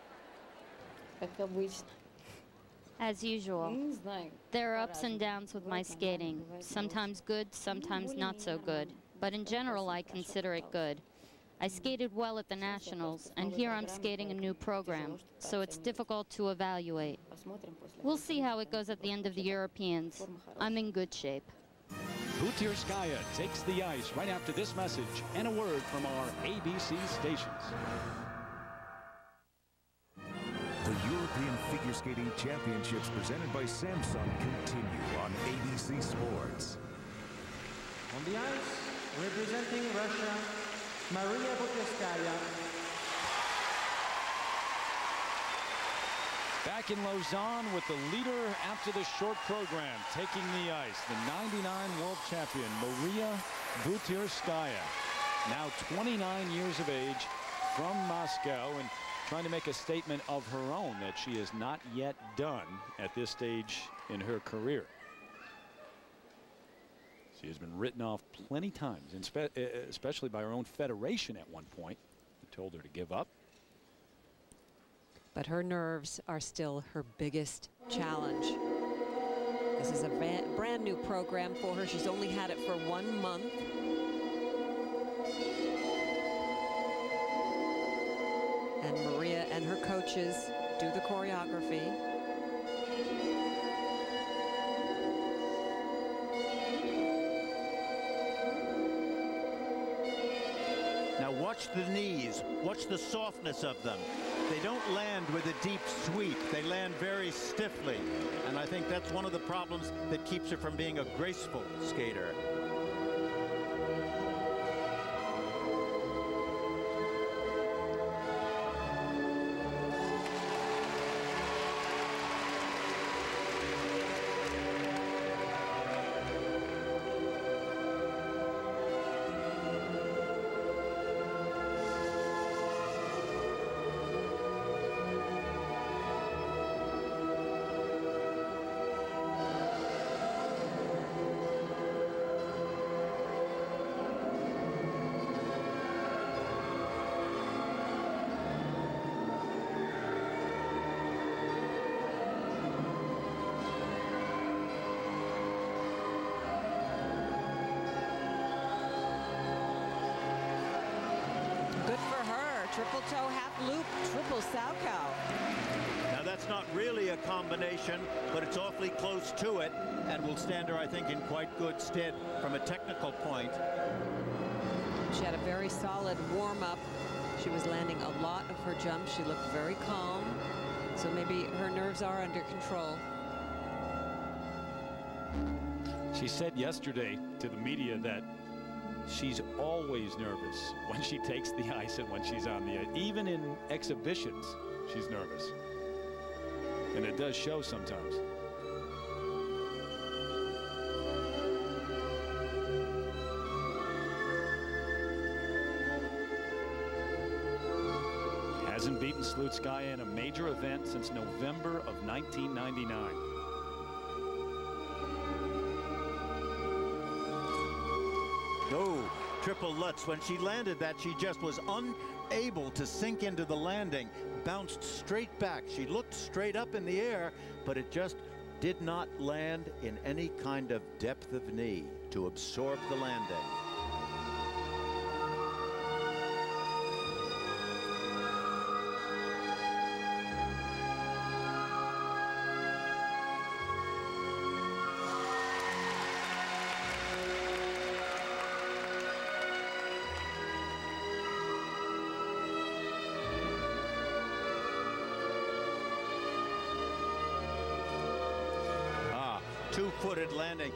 As usual, there are ups and downs with my skating. Sometimes good, sometimes not so good. But in general, I consider it good. I skated well at the Nationals, and here I'm skating a new program, so it's difficult to evaluate. We'll see how it goes at the end of the Europeans. I'm in good shape. Butyrskaya takes the ice right after this message and a word from our A B C stations. The European Figure Skating Championships presented by Samsung continue on A B C Sports. On the ice, representing Russia, Maria Butyrskaya. Back in Lausanne with the leader after the short program, taking the ice, the ninety-nine world champion, Maria Butyrskaya. Now twenty-nine years of age, from Moscow, and trying to make a statement of her own that she is not yet done at this stage in her career. She has been written off plenty times, especially by her own federation at one point, who told her to give up. But her nerves are still her biggest challenge. This is a brand new program for her. She's only had it for one month. And Maria and her coaches do the choreography. Now watch the knees, watch the softness of them. They don't land with a deep sweep, they land very stiffly. And I think that's one of the problems that keeps her from being a graceful skater. Triple toe, half loop, triple Salchow. Now that's not really a combination, but it's awfully close to it, and will stand her, I think, in quite good stead from a technical point. She had a very solid warm-up. She was landing a lot of her jumps. She looked very calm, so maybe her nerves are under control. She said yesterday to the media that she's always nervous when she takes the ice and when she's on the ice. Even in exhibitions, she's nervous. And it does show sometimes. Hasn't beaten Slutskaya in a major event since November of nineteen ninety-nine. Oh, triple Lutz. When she landed that, she just was unable to sink into the landing. Bounced straight back. She looked straight up in the air, but it just did not land in any kind of depth of knee to absorb the landing. Two-footed landing.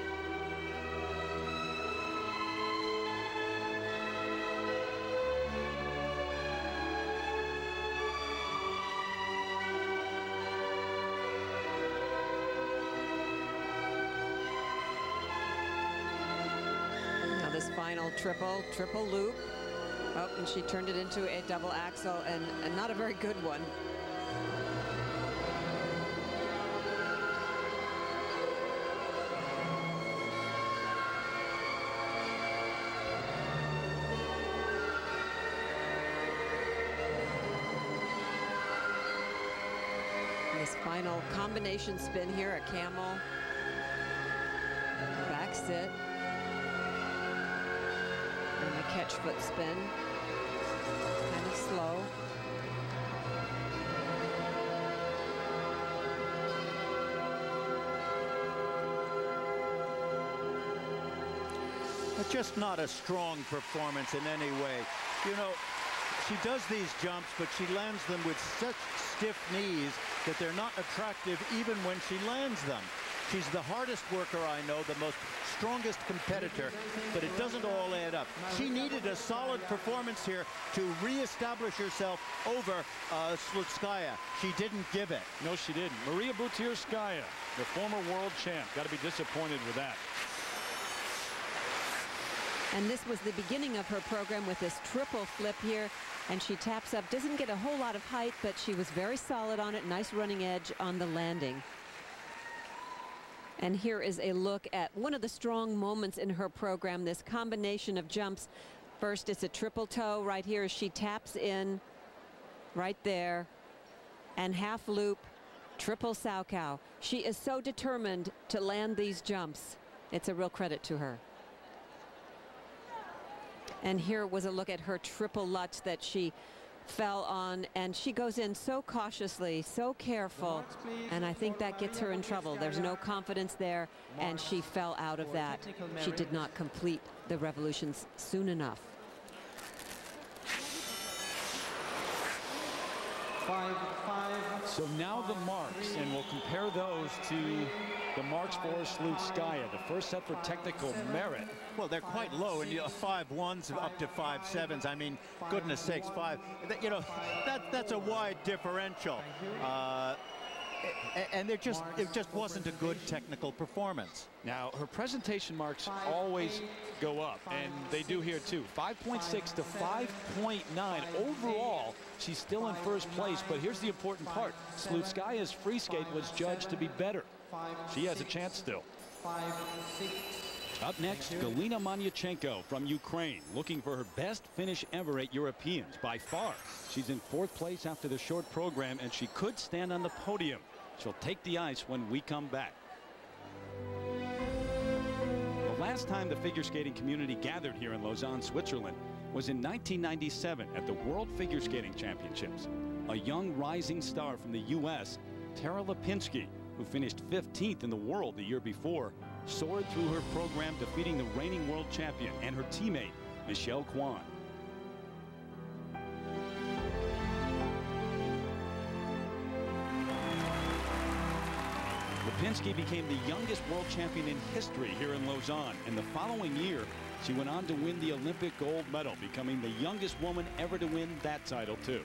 Now this final triple, triple loop. Oh, and she turned it into a double axel, and, and not a very good one. This final combination spin here, a camel, back sit, and a catch foot spin, kind of slow. But just not a strong performance in any way. You know, she does these jumps, but she lands them with such stiff knees that they're not attractive even when she lands them. She's the hardest worker I know, the most strongest competitor, but it doesn't all add up. She needed a solid performance here to reestablish herself over uh, Slutskaya. She didn't give it. No, she didn't. Maria Butyrskaya, the former world champ, got to be disappointed with that. And this was the beginning of her program with this triple flip here, and she taps up, doesn't get a whole lot of height, but she was very solid on it. Nice running edge on the landing. And here is a look at one of the strong moments in her program, this combination of jumps. First, it's a triple toe right here as she taps in right there, and half loop, triple Salchow. She is so determined to land these jumps. It's a real credit to her. And here was a look at her triple Lutz that she fell on, and she goes in so cautiously, so careful, and I think that gets her in trouble. There's no confidence there, and she fell out of that. She did not complete the revolutions soon enough. Five, five. So now the marks, and we'll compare those to the marks for Slutskaya. The first set for technical merit. Well, they're quite low, and you know, five ones up to five sevens. I mean, goodness sakes, five. You know, that that's a wide differential, uh, and there just it just wasn't a good technical performance. Now her presentation marks always go up, and they do here too. five point six to five point nine overall. She's still in first place, but here's the important part: Slutskaya's free skate was judged to be better. She has a chance still. Five, six. Up next, Galina Manyachenko from Ukraine, looking for her best finish ever at Europeans by far. She's in fourth place after the short program, and she could stand on the podium. She'll take the ice when we come back. The last time the figure skating community gathered here in Lausanne, Switzerland, was in nineteen ninety-seven at the World Figure Skating Championships. A young rising star from the U S, Tara Lipinski, who finished fifteenth in the world the year before, soared through her program, defeating the reigning world champion and her teammate, Michelle Kwan. Lipinski became the youngest world champion in history here in Lausanne, and the following year, she went on to win the Olympic gold medal, becoming the youngest woman ever to win that title, too.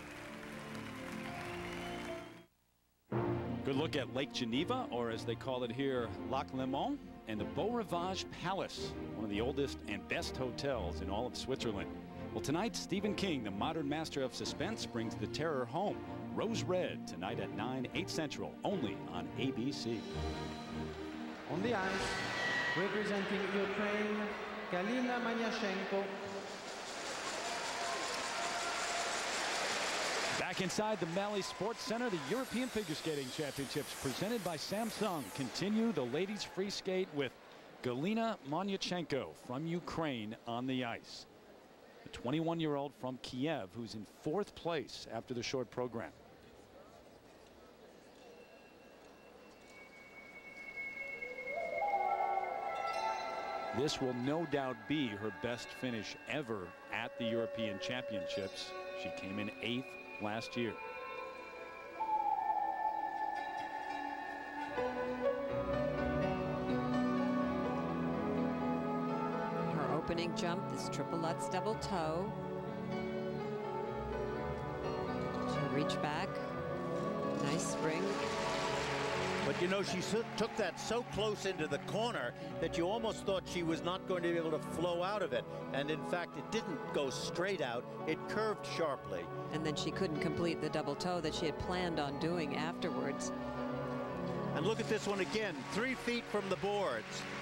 Good look at Lake Geneva, or as they call it here, Lac Léman, and the Beau Rivage Palace, one of the oldest and best hotels in all of Switzerland. Well, tonight, Stephen King, the modern master of suspense, brings the terror home. Rose Red, tonight at nine, eight Central, only on A B C. On the ice, representing Ukraine, Galina Manyashenko. Back inside the Malley Sports Center, the European Figure Skating Championships presented by Samsung continue the ladies free skate with Galina Manyashenko from Ukraine on the ice. The twenty-one-year-old from Kiev, who's in fourth place after the short program. This will no doubt be her best finish ever at the European Championships. She came in eighth last year. Her opening jump, this triple Lutz double toe. She'll reach back. Nice spring. But you know, she took that so close into the corner that you almost thought she was not going to be able to flow out of it. And in fact, it didn't go straight out. It curved sharply. And then she couldn't complete the double toe that she had planned on doing afterwards. And look at this one again, three feet from the boards.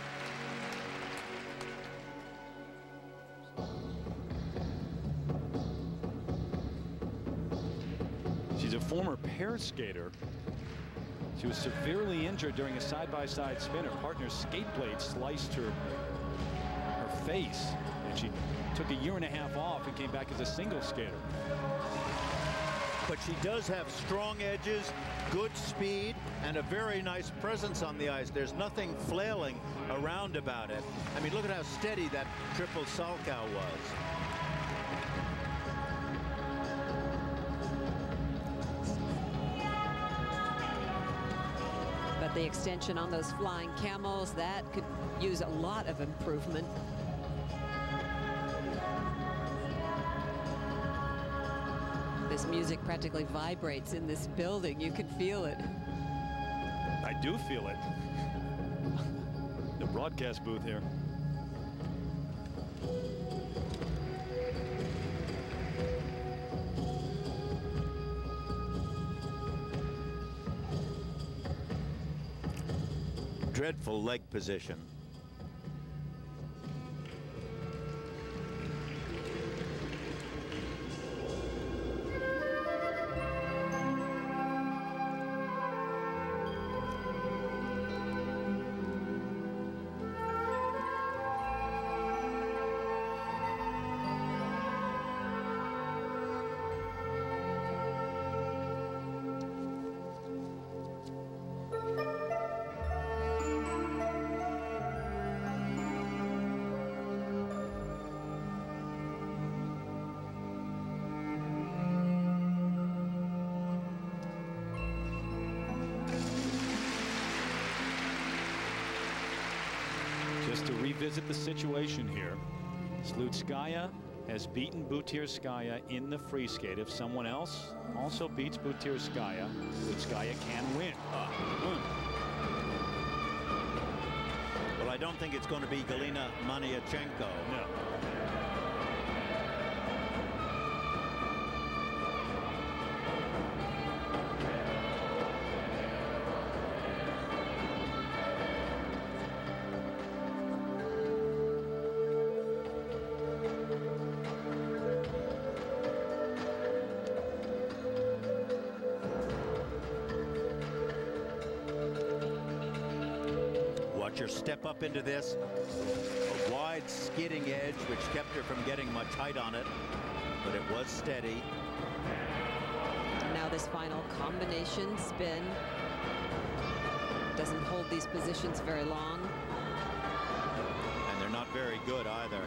She's a former pair skater. She was severely injured during a side-by-side spin. Her partner's skate blade sliced her her face, and she took a year and a half off and came back as a single skater. But she does have strong edges, good speed, and a very nice presence on the ice. There's nothing flailing around about it. I mean, look at how steady that triple Salchow was. But the extension on those flying camels, that could use a lot of improvement. This music practically vibrates in this building. You can feel it. I do feel it. The broadcast booth here. Dreadful leg position. Just to revisit the situation here, Slutskaya has beaten Butirskaya in the free skate. If someone else also beats Butirskaya, Slutskaya can win. Uh, win. Well, I don't think it's going to be Galina Manyashenko. No. Her step up into this, a wide skidding edge which kept her from getting much height on it, but it was steady. And now this final combination spin doesn't hold these positions very long, and they're not very good either.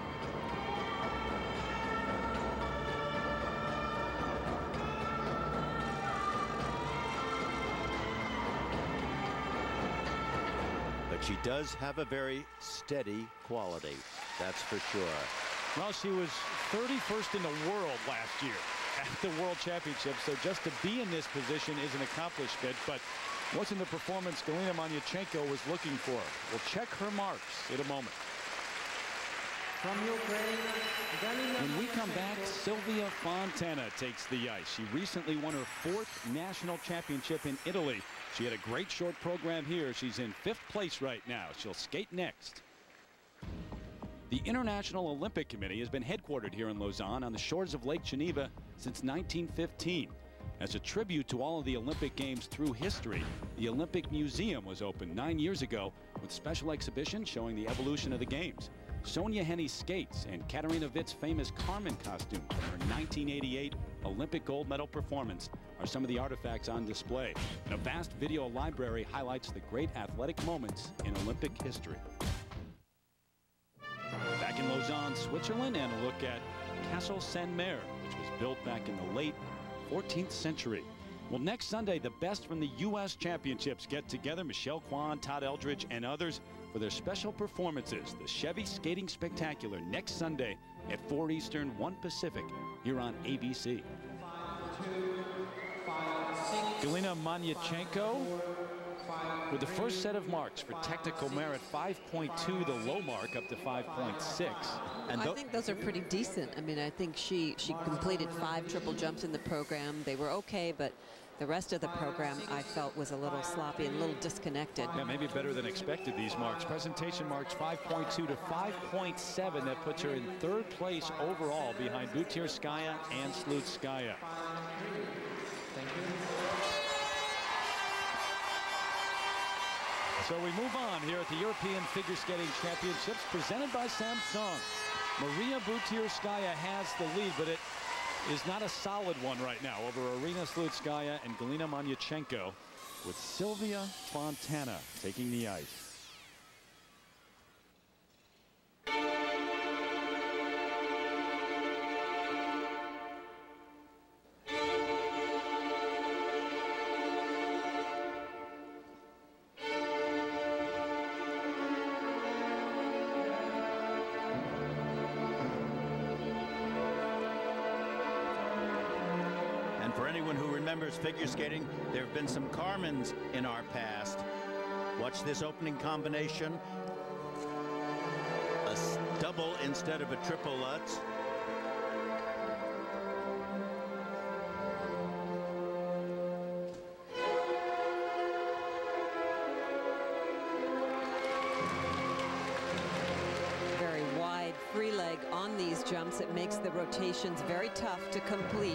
She does have a very steady quality, that's for sure. Well, she was thirty-first in the world last year at the World Championship, so just to be in this position is an accomplishment, but wasn't the performance Galina Manyashenko was looking for. We'll check her marks in a moment. From Ukraine, Galina When we come Manyashenko. back, Sylvia Fontana takes the ice. She recently won her fourth national championship in Italy. She had a great short program here. She's in fifth place right now. She'll skate next. The International Olympic Committee has been headquartered here in Lausanne on the shores of Lake Geneva since nineteen fifteen. As a tribute to all of the Olympic Games through history, the Olympic Museum was opened nine years ago with special exhibitions showing the evolution of the Games. Sonia Henny's skates and Katarina Witt's famous Carmen costume from her nineteen eighty-eight Olympic gold medal performance are some of the artifacts on display. And a vast video library highlights the great athletic moments in Olympic history. Back in Lausanne, Switzerland, and a look at Castle Saint-Mer, which was built back in the late fourteenth century. Well, next Sunday, the best from the U S Championships get together. Michelle Kwan, Todd Eldridge, and others for their special performances. The Chevy Skating Spectacular next Sunday at four Eastern, one Pacific, here on A B C. Galina Manyashenko with the first set of marks for technical merit, five point two, the low mark, up to five point six. And I think those are pretty decent. I mean, I think she she completed five triple jumps in the program. They were okay, but the rest of the program I felt was a little sloppy and a little disconnected. Yeah, maybe better than expected, these marks. Presentation marks five point two to five point seven. That puts her in third place overall behind Butirskaya and Slutskaya. Thank you. So we move on here at the European Figure Skating Championships presented by Samsung. Maria Butirskaya has the lead, but it is not a solid one right now over Arina Slutskaya and Galina Manyashenko, with Sylvia Fontana taking the ice. For anyone who remembers figure skating, there have been some Carmens in our past. Watch this opening combination. A double instead of a triple Lutz. Very wide free leg on these jumps. It makes the rotations very tough to complete.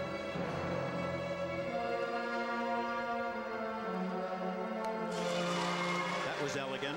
Was elegant.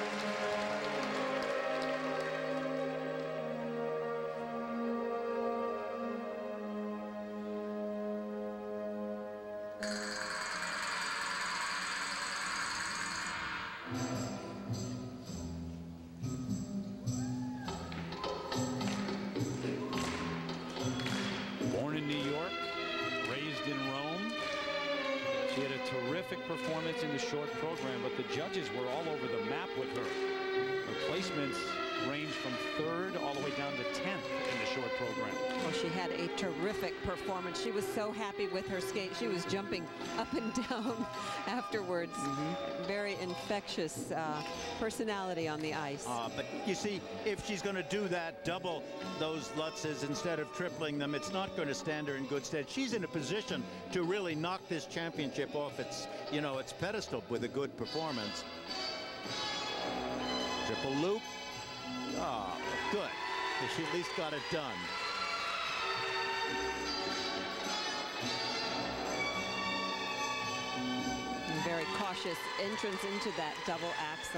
Born in New York, raised in Rome. She had a terrific performance in the short program, but the judges were all over the map with her. Her placements ranged from third all the way down to tenth in the short program. Well, she had a terrific performance. She was so happy with her skate. She was jumping up and down afterwards. Mm-hmm. Very infectious uh, personality on the ice. Uh, but you see, if she's going to do that, double those Lutzes instead of tripling them, it's not going to stand her in good stead. She's in a position to really knock this championship off its, you know, its pedestal with a good performance. Triple loop. Ah, oh, good. She at least got it done. Very cautious entrance into that double axel.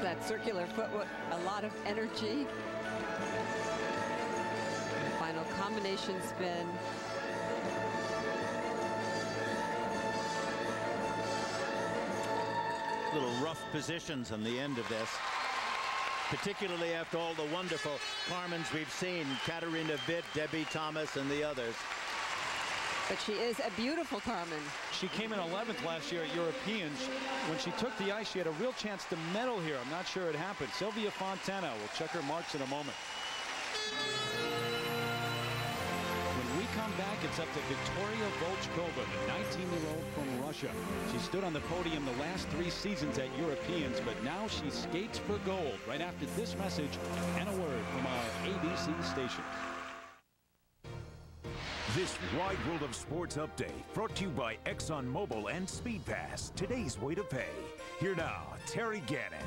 that circular footwork, a lot of energy. Final combination spin. Little rough positions on the end of this, particularly after all the wonderful Carmens we've seen, Katarina Witt, Debbie Thomas, and the others. But she is a beautiful Carmen. She came in eleventh last year at Europeans. When she took the ice, she had a real chance to medal here. I'm not sure it happened. Sylvia Fontana will check her marks in a moment. When we come back, it's up to Viktoria Volchkova, the nineteen-year-old from Russia. She stood on the podium the last three seasons at Europeans, but now she skates for gold right after this message and a word from our A B C station. This Wide World of Sports update brought to you by ExxonMobil and Speed Pass. Today's way to pay. Here now, Terry Gannon.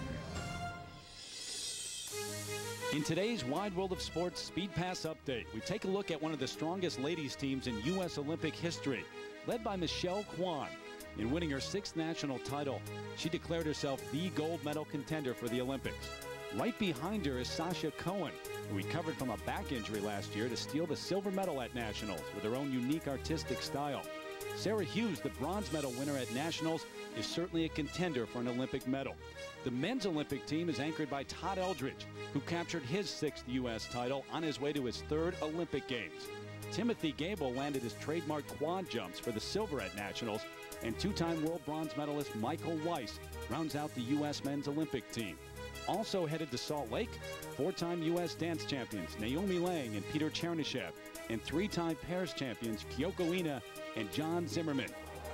In today's Wide World of Sports Speed Pass update, we take a look at one of the strongest ladies teams in U S Olympic history, led by Michelle Kwan. In winning her sixth national title, she declared herself the gold medal contender for the Olympics. Right behind her is Sasha Cohen, who recovered from a back injury last year to steal the silver medal at Nationals with her own unique artistic style. Sarah Hughes, the bronze medal winner at Nationals, is certainly a contender for an Olympic medal. The men's Olympic team is anchored by Todd Eldridge, who captured his sixth U S title on his way to his third Olympic Games. Timothy Gable landed his trademark quad jumps for the silver at Nationals, and two-time world bronze medalist Michael Weiss rounds out the U S men's Olympic team. Also headed to Salt Lake, four-time U S dance champions Naomi Lang and Peter Chernyshev, and three-time pairs champions Kyoko Ina and John Zimmerman.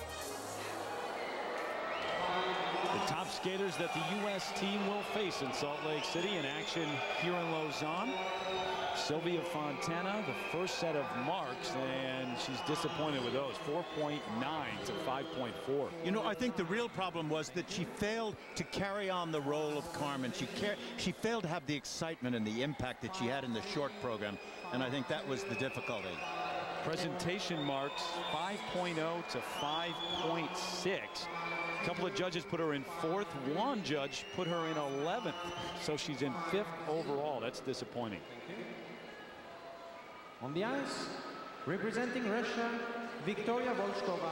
The top skaters that the U S team will face in Salt Lake City in action here in Lausanne. Sylvia Fontana, the first set of marks, and she's disappointed with those, four point nine to five point four. You know, I think the real problem was that she failed to carry on the role of Carmen. She, she failed to have the excitement and the impact that she had in the short program, and I think that was the difficulty. Presentation marks, five point oh to five point six. A couple of judges put her in fourth. One judge put her in eleventh. So she's in fifth overall. That's disappointing. On the ice, representing Russia, Viktoria Volchkova.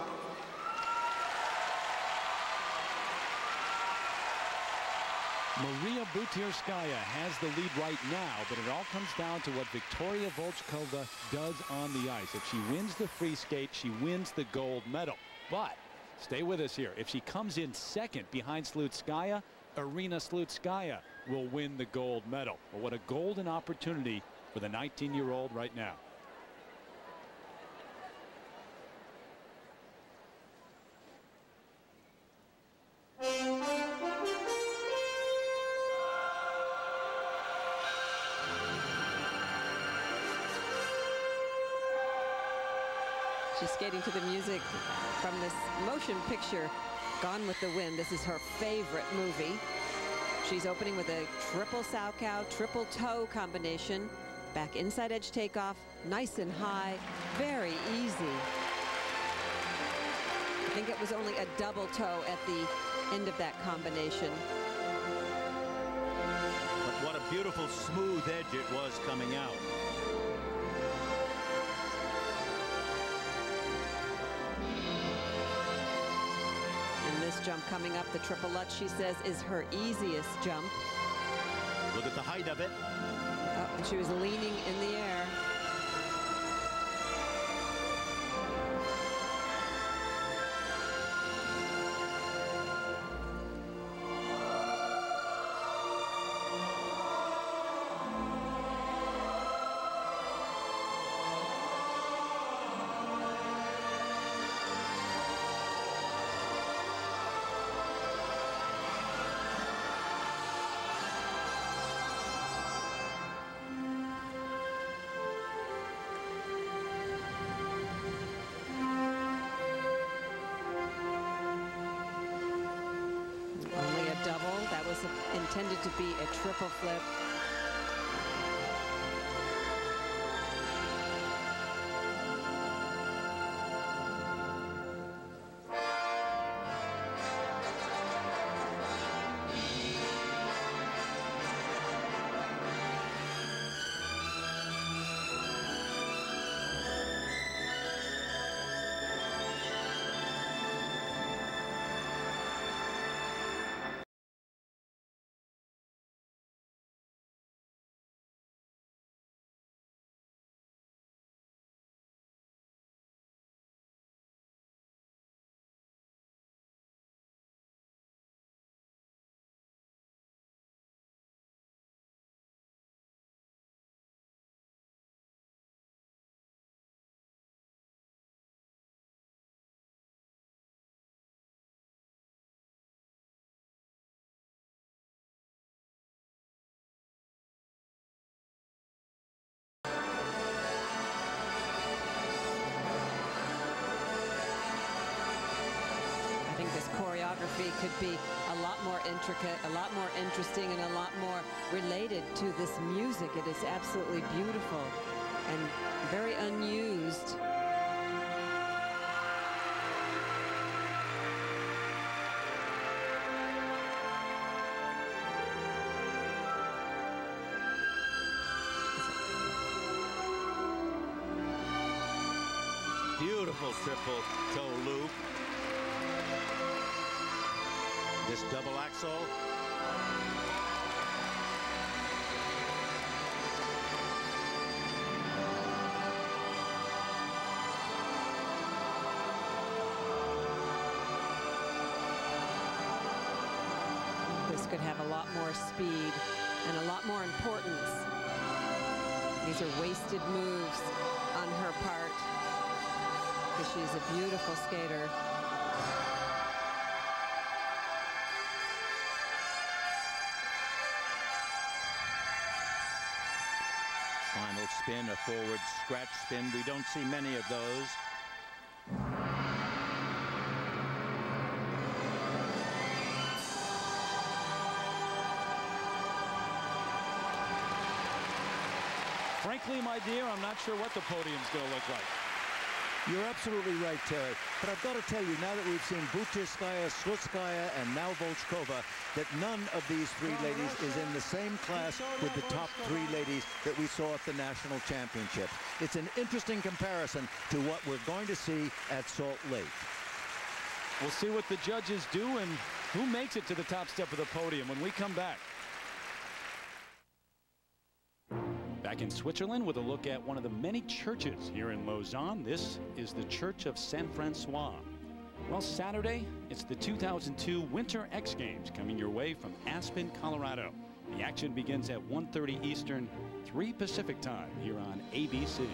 Maria Butyrskaya has the lead right now, but it all comes down to what Viktoria Volchkova does on the ice. If she wins the free skate, she wins the gold medal. But stay with us here. If she comes in second behind Slutskaya, Irina Slutskaya will win the gold medal. But what a golden opportunity for the nineteen-year-old right now. She's skating to the music from this motion picture, Gone with the Wind. This is her favorite movie. She's opening with a triple sow cow, triple toe combination. Back inside edge takeoff, nice and high, very easy. I think it was only a double toe at the end of that combination. But what a beautiful smooth edge it was coming out. This jump coming up, the triple lutz, she says, is her easiest jump. Look at the height of it. Oh, and she was leaning in the air. Intended to be a triple flip. three could be a lot more intricate, a lot more interesting, and a lot more related to this music. It is absolutely beautiful and very unused. Beautiful triple toe loop. This double axel. This could have a lot more speed and a lot more importance. These are wasted moves on her part, because she's a beautiful skater. Final spin, a forward scratch spin. We don't see many of those. Frankly, my dear, I'm not sure what the podium's going to look like. You're absolutely right, Terry. But I've got to tell you, now that we've seen VOLCHKOVA'S, Slutskaya, and now Volchkova, that none of these three ladies is in the same class with the top three ladies that we saw at the national championships. It's an interesting comparison to what we're going to see at Salt Lake. We'll see what the judges do and who makes it to the top step of the podium when we come back. Back in Switzerland with a look at one of the many churches here in Lausanne. This is the Church of Saint Francois. Well, Saturday, it's the two thousand two Winter X Games coming your way from Aspen, Colorado. The action begins at one thirty Eastern, three Pacific time here on A B C.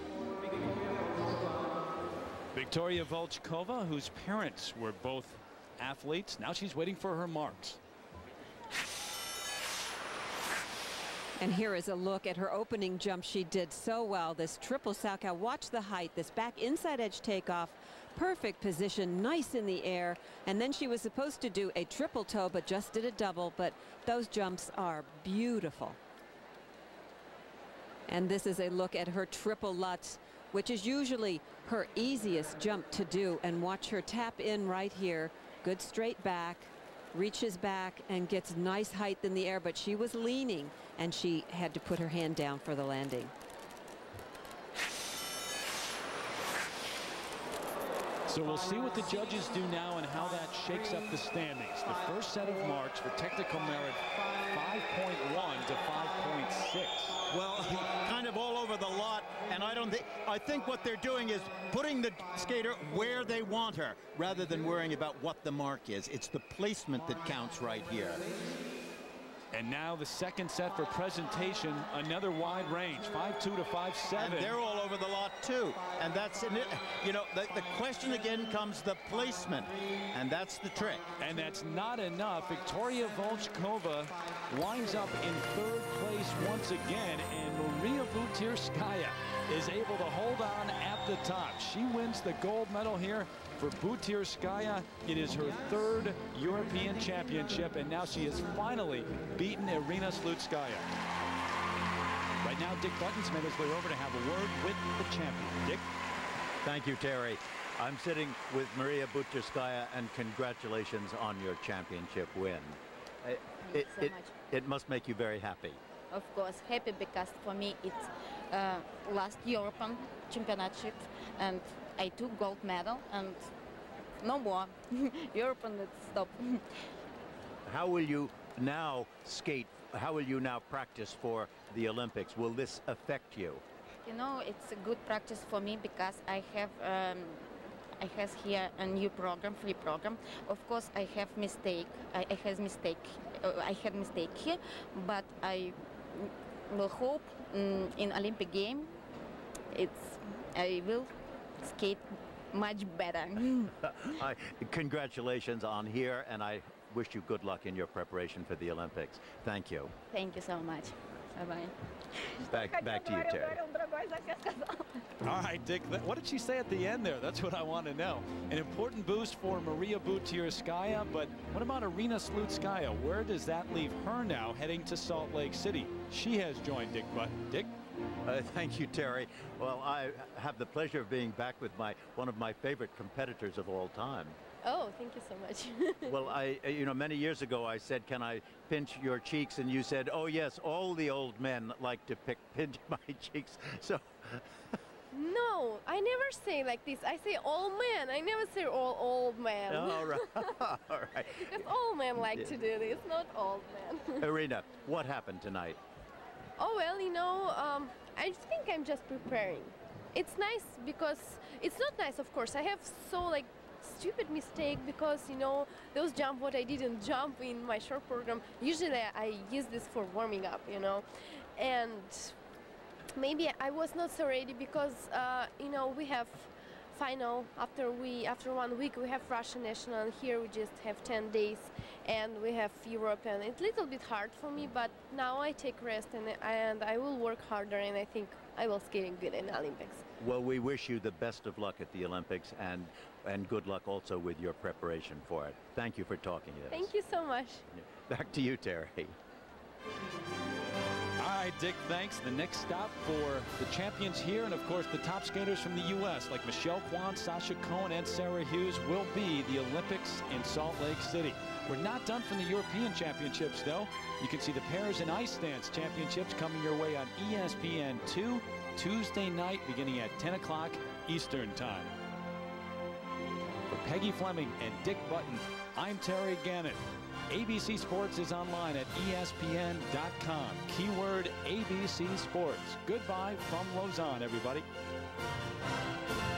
Viktoria Volchkova, whose parents were both athletes, now she's waiting for her marks. And here is a look at her opening jump. She did so well. This triple Salchow. Watch the height. This back inside edge takeoff. Perfect position. Nice in the air. And then she was supposed to do a triple toe, but just did a double. But those jumps are beautiful. And this is a look at her triple Lutz, which is usually her easiest jump to do. And watch her tap in right here. Good straight back. Reaches back and gets nice height in the air, but she was leaning and she had to put her hand down for the landing. So we'll see what the judges do now and how that shakes up the standings. The first set of marks for technical merit, five point one to five point six. Well, kind of all over the lot, and I don't think I think what they're doing is putting the skater where they want her rather than worrying about what the mark is. It's the placement that counts right here. And now the second set for presentation, another wide range, five two to five seven. And they're all over the lot too. And that's, you know, the, the question again comes the placement, and that's the trick. And that's not enough. Viktoria Volchkova winds up in third place once again, and Maria Butirskaya is able to hold on at the top. She wins the gold medal here. For Butirskaya, it is her third European championship, and now she has finally beaten Irina Slutskaya. Right now, Dick Button's made his way over to have a word with the champion. Dick? Thank you, Terry. I'm sitting with Maria Butirskaya, and congratulations on your championship win. It, it, so it, much. it must make you very happy. Of course, happy because for me it's uh, last European championship, and I took gold medal, and no more. European, let's stop. How will you now skate? How will you now practice for the Olympics? Will this affect you? You know, it's a good practice for me because I have um, I have here a new program, free program. Of course, I have mistake. I, I has mistake. Uh, I had mistake here, but I will hope um, in Olympic game, it's I will skate much better. I, congratulations on here, and I wish you good luck in your preparation for the Olympics. Thank you. Thank you so much. Back, back to you, Terry. All right, Dick, what did she say at the end there? That's what I want to know. An important boost for Maria Butyrskaya, but what about Arina Slutskaya? Where does that leave her now heading to Salt Lake City? She has joined Dick Button. Dick? Uh, thank you, Terry. Well, I have the pleasure of being back with my one of my favorite competitors of all time. Oh, thank you so much. Well, I, you know, many years ago I said, can I pinch your cheeks? And you said, oh, yes, all the old men like to pick, pinch my cheeks. So. No, I never say like this. I say old man. I never say all old man. All right. All right. Because old men like yeah. to do this, not old men. Arina, what happened tonight? Oh, well, you know, um, I think I'm just preparing. It's nice because it's not nice, of course. I have so like stupid mistake because, you know, those jump what I didn't jump in my short program. Usually I use this for warming up, you know, and maybe I was not so ready because, uh, you know, we have final after we after one week we have Russian national, and here we just have ten days and we have Europe, and it's a little bit hard for me, but now I take rest and, and I will work harder, and I think I will skating good in the Olympics. Well, we wish you the best of luck at the Olympics, and and good luck also with your preparation for it. Thank you for talking to us. Thank you so much. Back to you, Terry. All right, Dick, thanks. The next stop for the champions here, and of course the top skaters from the U S like Michelle Kwan, Sasha Cohen, and Sarah Hughes, will be the Olympics in Salt Lake City. We're not done from the European Championships, though. You can see the pairs and ice dance championships coming your way on E S P N two Tuesday night beginning at ten o'clock Eastern Time. For Peggy Fleming and Dick Button, I'm Terry Gannon. A B C Sports is online at E S P N dot com. Keyword A B C Sports. Goodbye from Lausanne, everybody.